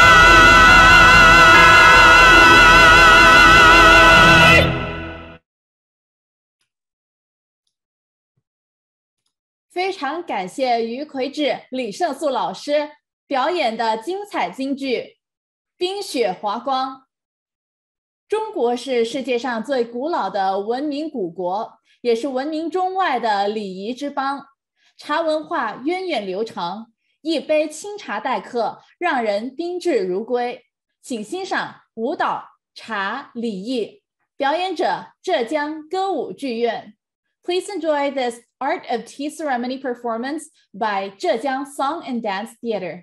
非常感谢于魁智、李胜素老师表演的精彩京剧《冰雪华光》。中国是世界上最古老的文明古国，也是闻名中外的礼仪之邦。 茶文化源远流长，一杯清茶待客，让人宾至如归。请欣赏舞蹈茶礼仪，表演者浙江歌舞剧院。Please enjoy this Art of Tea Ceremony performance by Zhejiang Song and Dance Theater.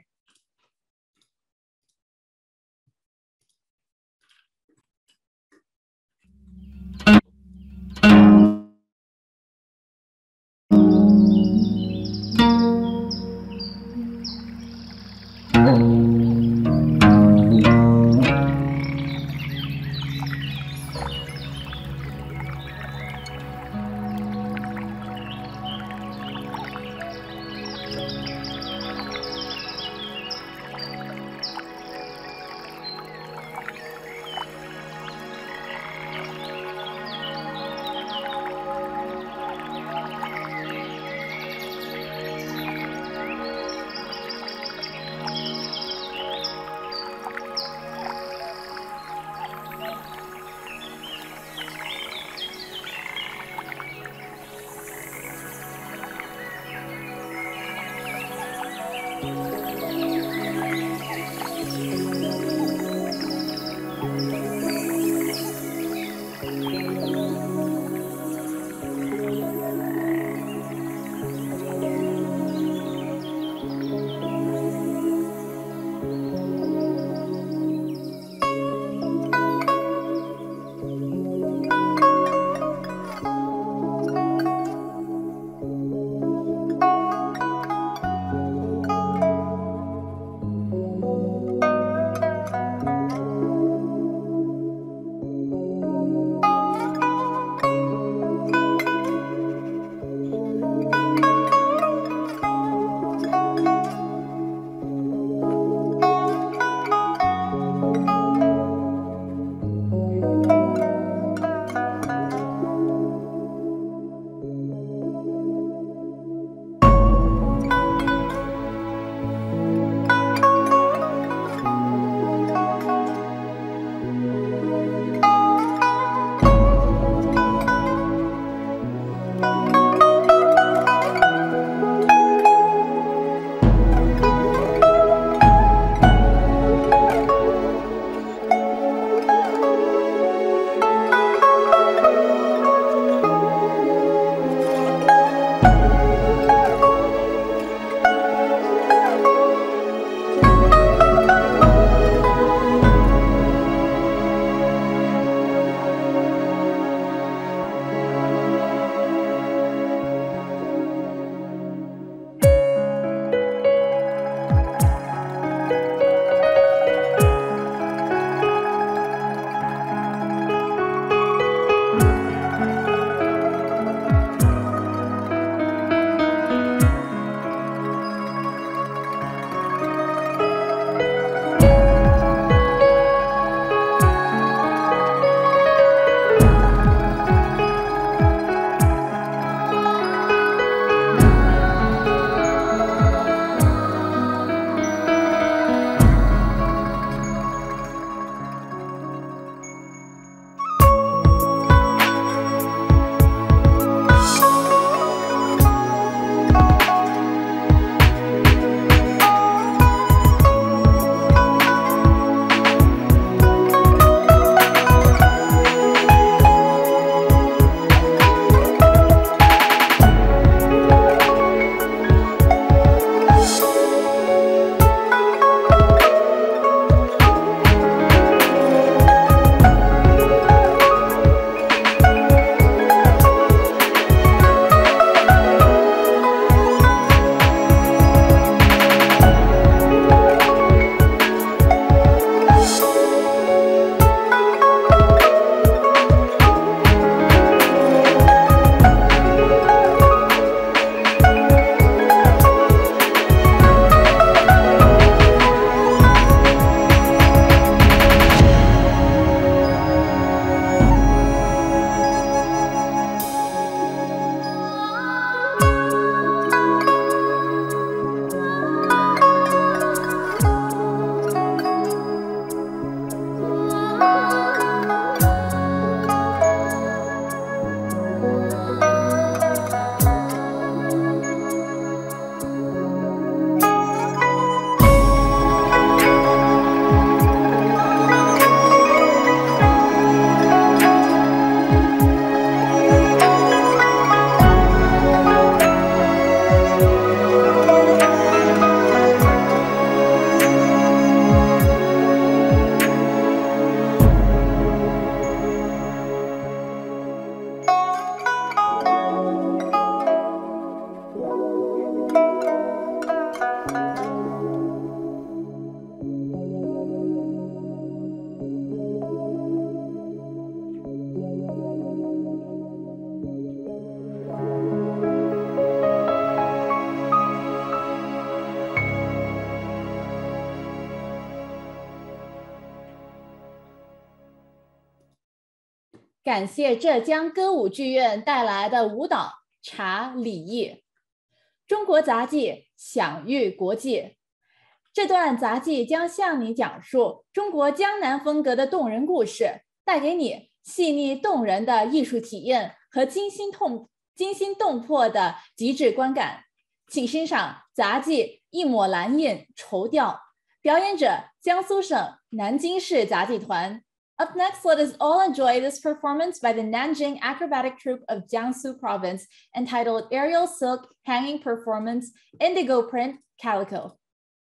感谢浙江歌舞剧院带来的舞蹈《茶礼义》。中国杂技享誉国际。这段杂技将向你讲述中国江南风格的动人故事，带给你细腻动人的艺术体验和惊心动魄的极致观感。请欣赏杂技《一抹蓝印绸调》，表演者江苏省南京市杂技团。Up next, let us all enjoy this performance by the Nanjing Acrobatic Troupe of Jiangsu Province entitled Aerial Silk Hanging Performance Indigo Print Calico.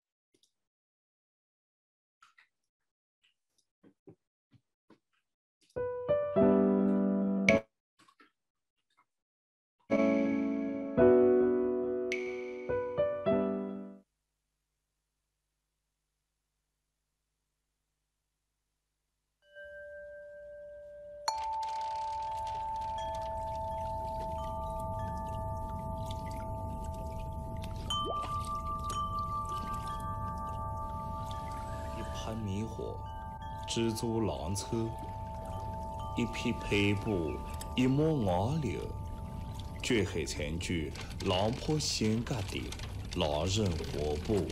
盘迷火，知足郎车；一匹皮布，一抹瓦柳，绝黑前句，狼坡仙格的狼人活布。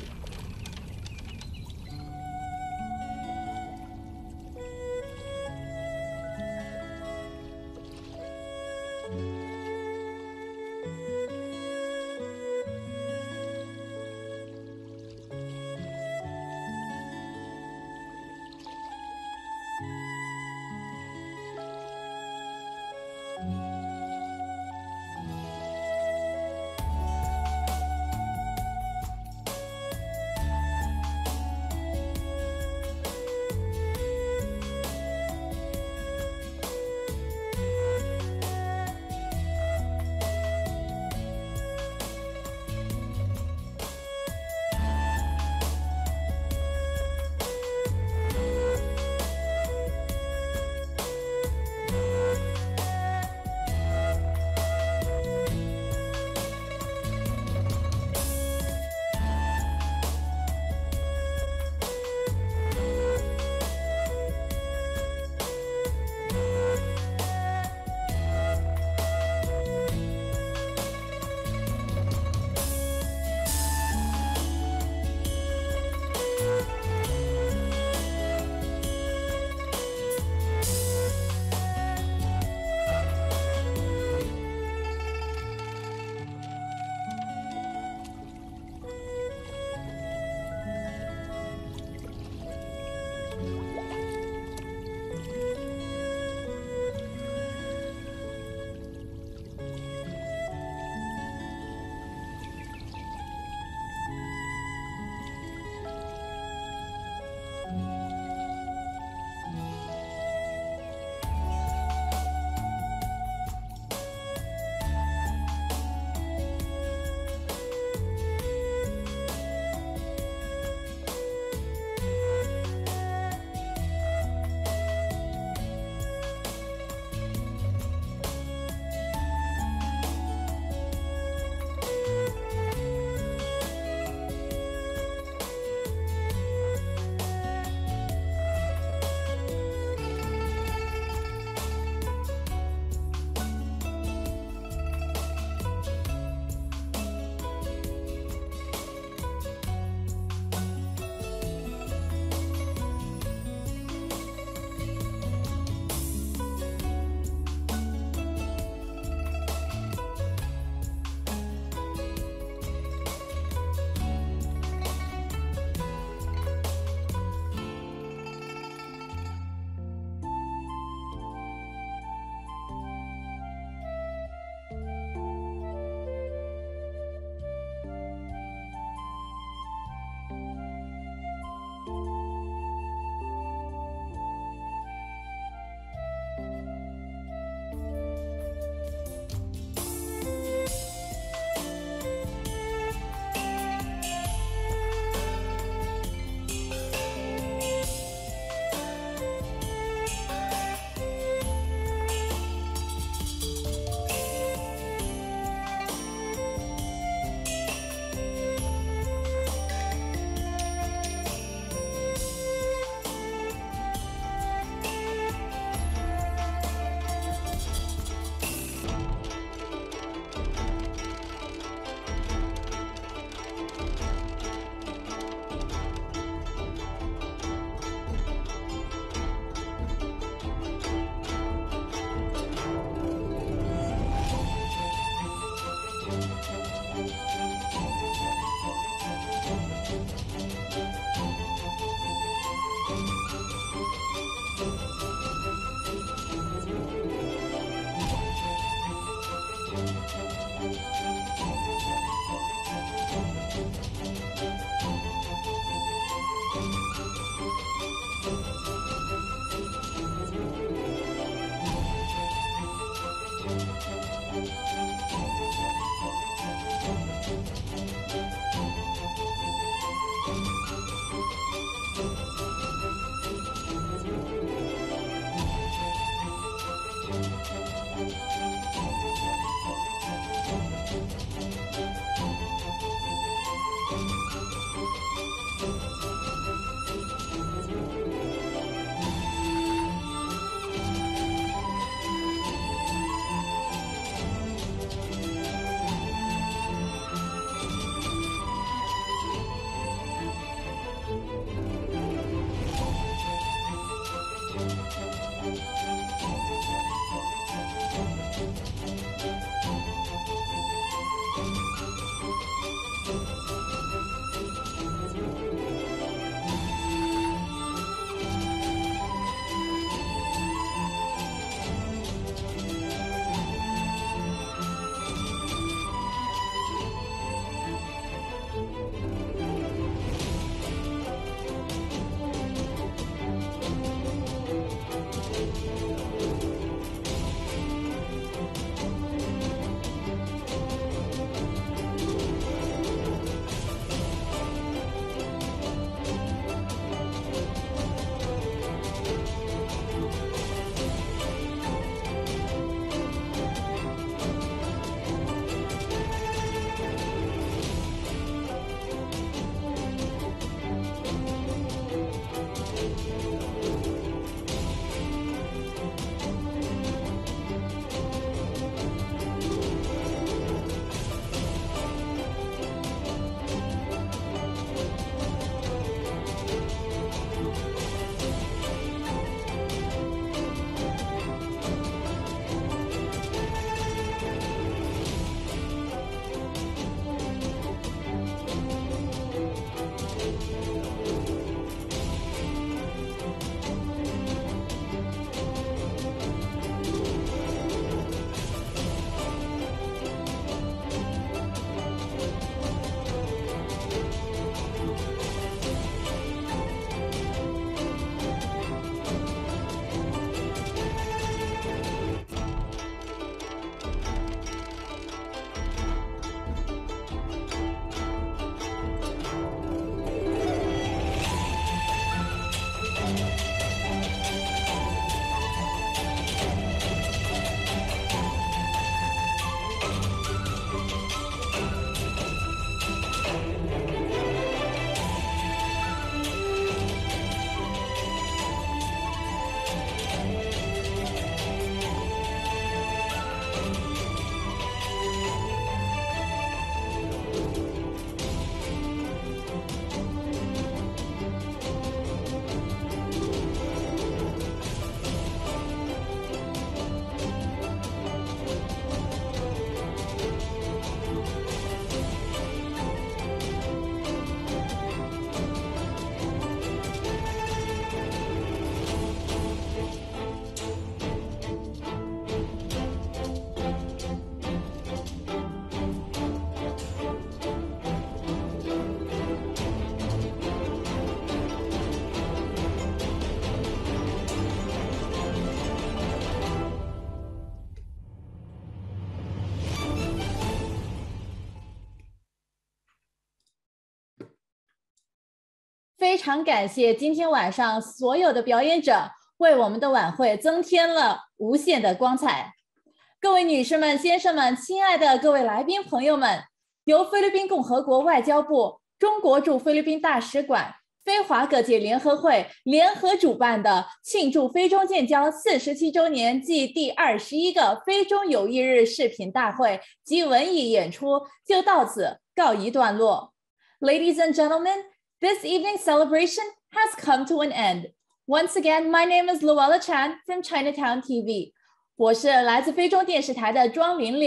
非常感谢今天晚上所有的表演者为我们的晚会增添了无限的光彩。各位女士们、先生们，亲爱的各位来宾朋友们，由菲律宾共和国外交部、中国驻菲律宾大使馆、非华各界联合会联合主办的庆祝非中建交47周年暨第21个非中友谊日视频大会及文艺演出就到此告一段落。Ladies and gentlemen, this evening's celebration has come to an end. Once again, my name is Luella Chan from Chinatown TV. 我是来自非中电视台的庄琳琳，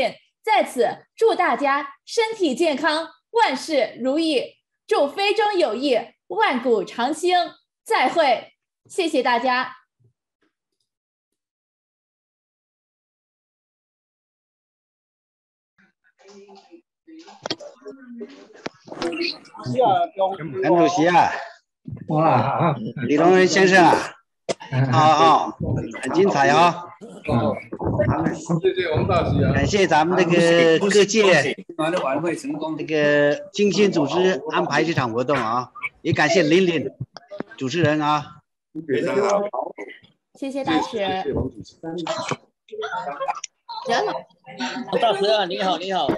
在此祝大家身体健康，万事如意，祝非中友谊万古长青。再会，谢谢大家。 杨主席啊，哇，李东仁先生啊，好，很精彩啊！感谢咱们这个各界这个精心组织安排这场活动啊，也感谢琳琳主持人啊。 谢谢大使。 大使啊，你好，你好。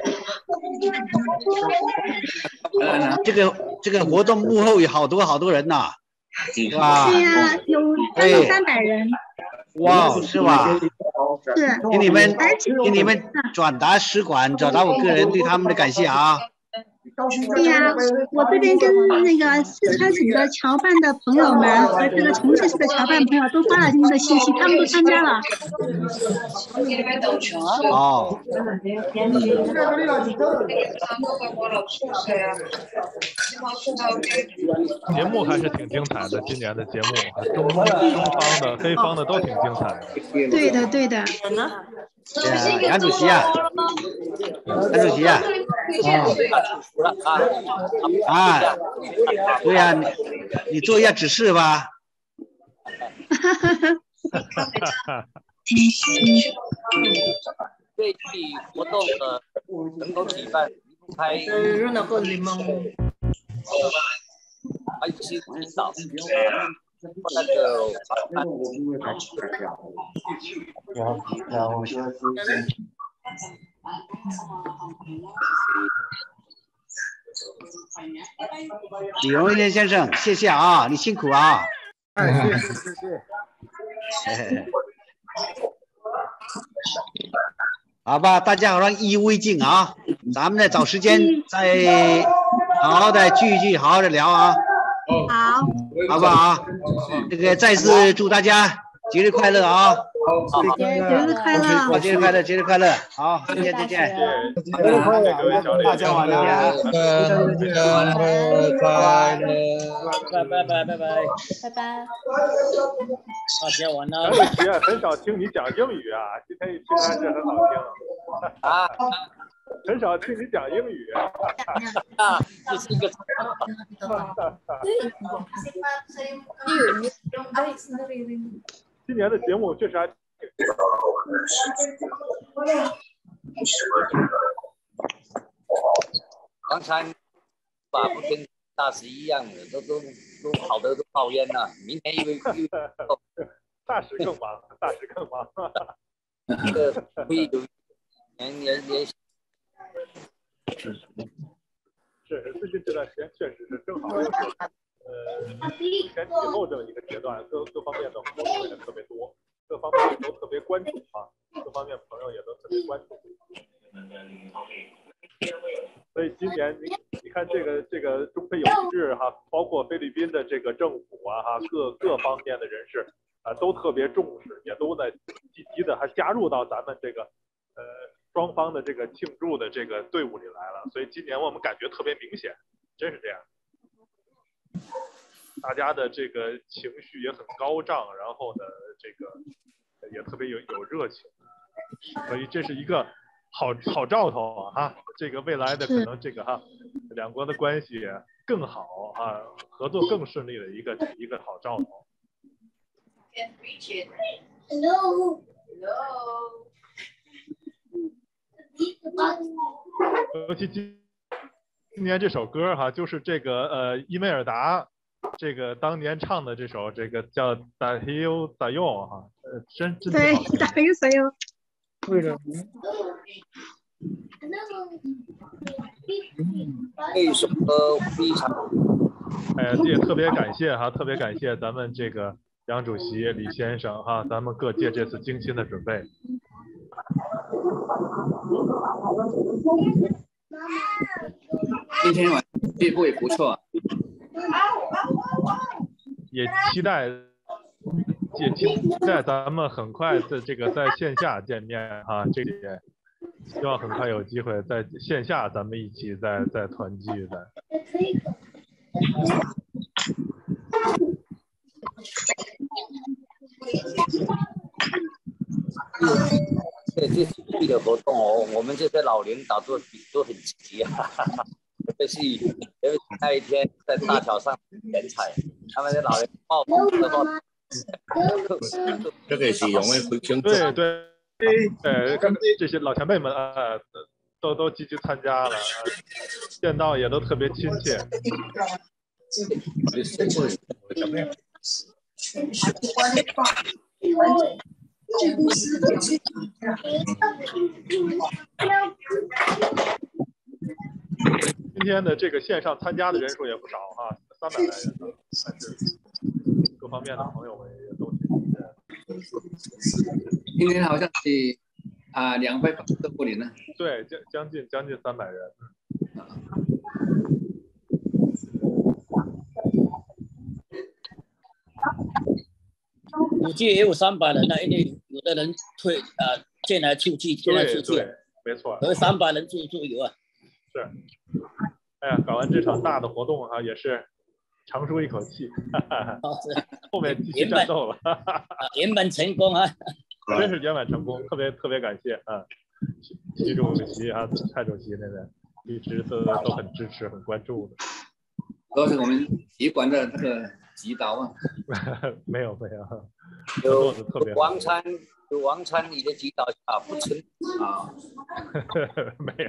这个活动幕后有好多人呐，是吧？ 对呀，有300人。 哇，是吧？ 是。 给你们转达使馆，转达我个人对他们的感谢啊。 对呀，我这边跟那个四川省的侨办的朋友们和这个重庆市的侨办朋友都发了您的信息，他们都参加了。 哦。 节目还是挺精彩的，今年的节目，中方的、非方的都挺精彩的。 对的，对的。 杨主席啊，杨主席啊。对呀，你做一下指示吧。 这期活动的成功举办，还新领导那个李荣天先生，谢谢啊，你辛苦啊。 谢谢。 好吧，大家好像意犹未尽啊，咱们呢找时间再好好的聚一聚，好好的聊啊。 好， 好不好？这个再次祝大家节日快乐啊！ 节日快乐！ 节日快乐！节日快乐！好，再见再见！ 节日快乐！大家晚安！ 拜拜！大家晚安！ 杨主席很少听你讲英语啊，今天一听还是很好听啊。很少听你讲英语啊，这是一个。 今年的节目确实还。 刚才法不跟大使一样的，都跑得都冒烟了。明天又大使更忙，大使更忙。 这个会有年。 是最近这段时间确实是正好是前气候这么一个阶段，各方面的活动也特别多，各方面都特别关注啊，各方面朋友也都特别关注。所以今年你看这个中非友谊日哈，包括菲律宾的这个政府啊哈，各方面的人士啊都特别重视，也都在积极的还加入到咱们这个双方的这个庆祝的这个队伍里来了，所以今年我们感觉特别明显，真是这样。大家的这个情绪也很高涨，然后呢，这个也特别有热情，所以这是一个好兆头啊！这个未来的可能这个两国的关系更好啊，合作更顺利的一个好兆头。 Hello. 尤其今年这首歌哈，就是这个伊梅尔达这个当年唱的这首，这个叫《打黑哟打哟》哈，真对，打黑打哟。 为了这首歌非常， 也特别感谢哈，特别感谢咱们这个杨主席、李先生哈，咱们各界这次精心的准备。 今天晚上这部也不错， 也期待咱们很快的这个在线下见面哈，这也希望很快有机会在线下咱们一起再团聚的。 这次的活动哦，我们这些老领导都很积极啊，特别是那一天在大桥上剪彩，他们的老人报这方面， 这个是用的非常对，这些老前辈们都积极参加了，见到也都特别亲切。今天的这个线上参加的人数也不少哈，300来人呢，但是各方面的朋友们也都挺积极。 今天好像是200多人呢。 对，将近300人。 估计也有300人了，因为有的人进来出去，进来出去。 对，没错。 有300人住有啊。 是。哎呀，搞完这场大的活动啊，也是长舒一口气。后面继续战斗了。 圆满成功啊！ 真是圆满成功，特别感谢啊，习主席啊，蔡主席那边一直都很支持、很关注的。 都是我们习惯的这个指导啊。 没有， 有王参你的指导啊，不成啊。 没有。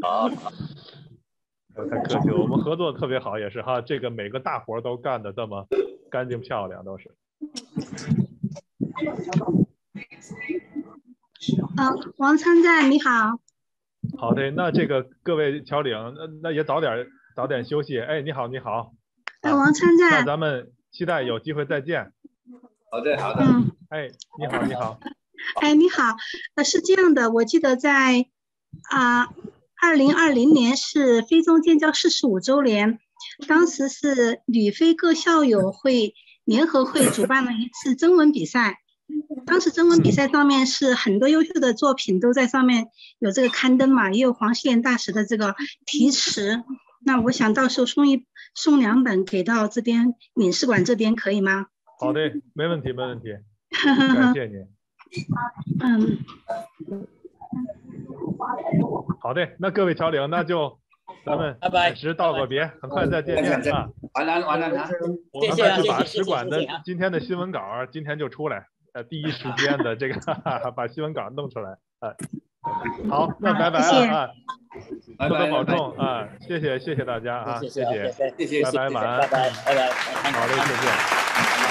太客气了，我们合作特别好，也是哈，这个每个大活都干得这么干净漂亮，都是。 王参赞你好。 好的，那这个各位侨领，那也早点休息。哎，你好。 王参赞。 那咱们期待有机会再见。 好的。 哎，你好。 哎，你好。是这样的，我记得在2020年是非中建交45周年，当时是旅非各校友会联合会主办了一次征文比赛。当时征文比赛上面是很多优秀的作品都在上面有这个刊登嘛，也有黄希濂大使的这个题词。那我想到时候送2本给到这边领事馆这边可以吗？ 好的，没问题，感谢您。好的，那各位侨领，那就咱们暂时道个别，很快再见面啊！ 晚安啊！ 我们快去把使馆的今天的新闻稿今天就出来，第一时间的这个把新闻稿弄出来啊！好，那拜拜啊！多多保重啊！谢谢大家啊！谢谢，拜拜，晚安， 拜拜， 好嘞，谢谢。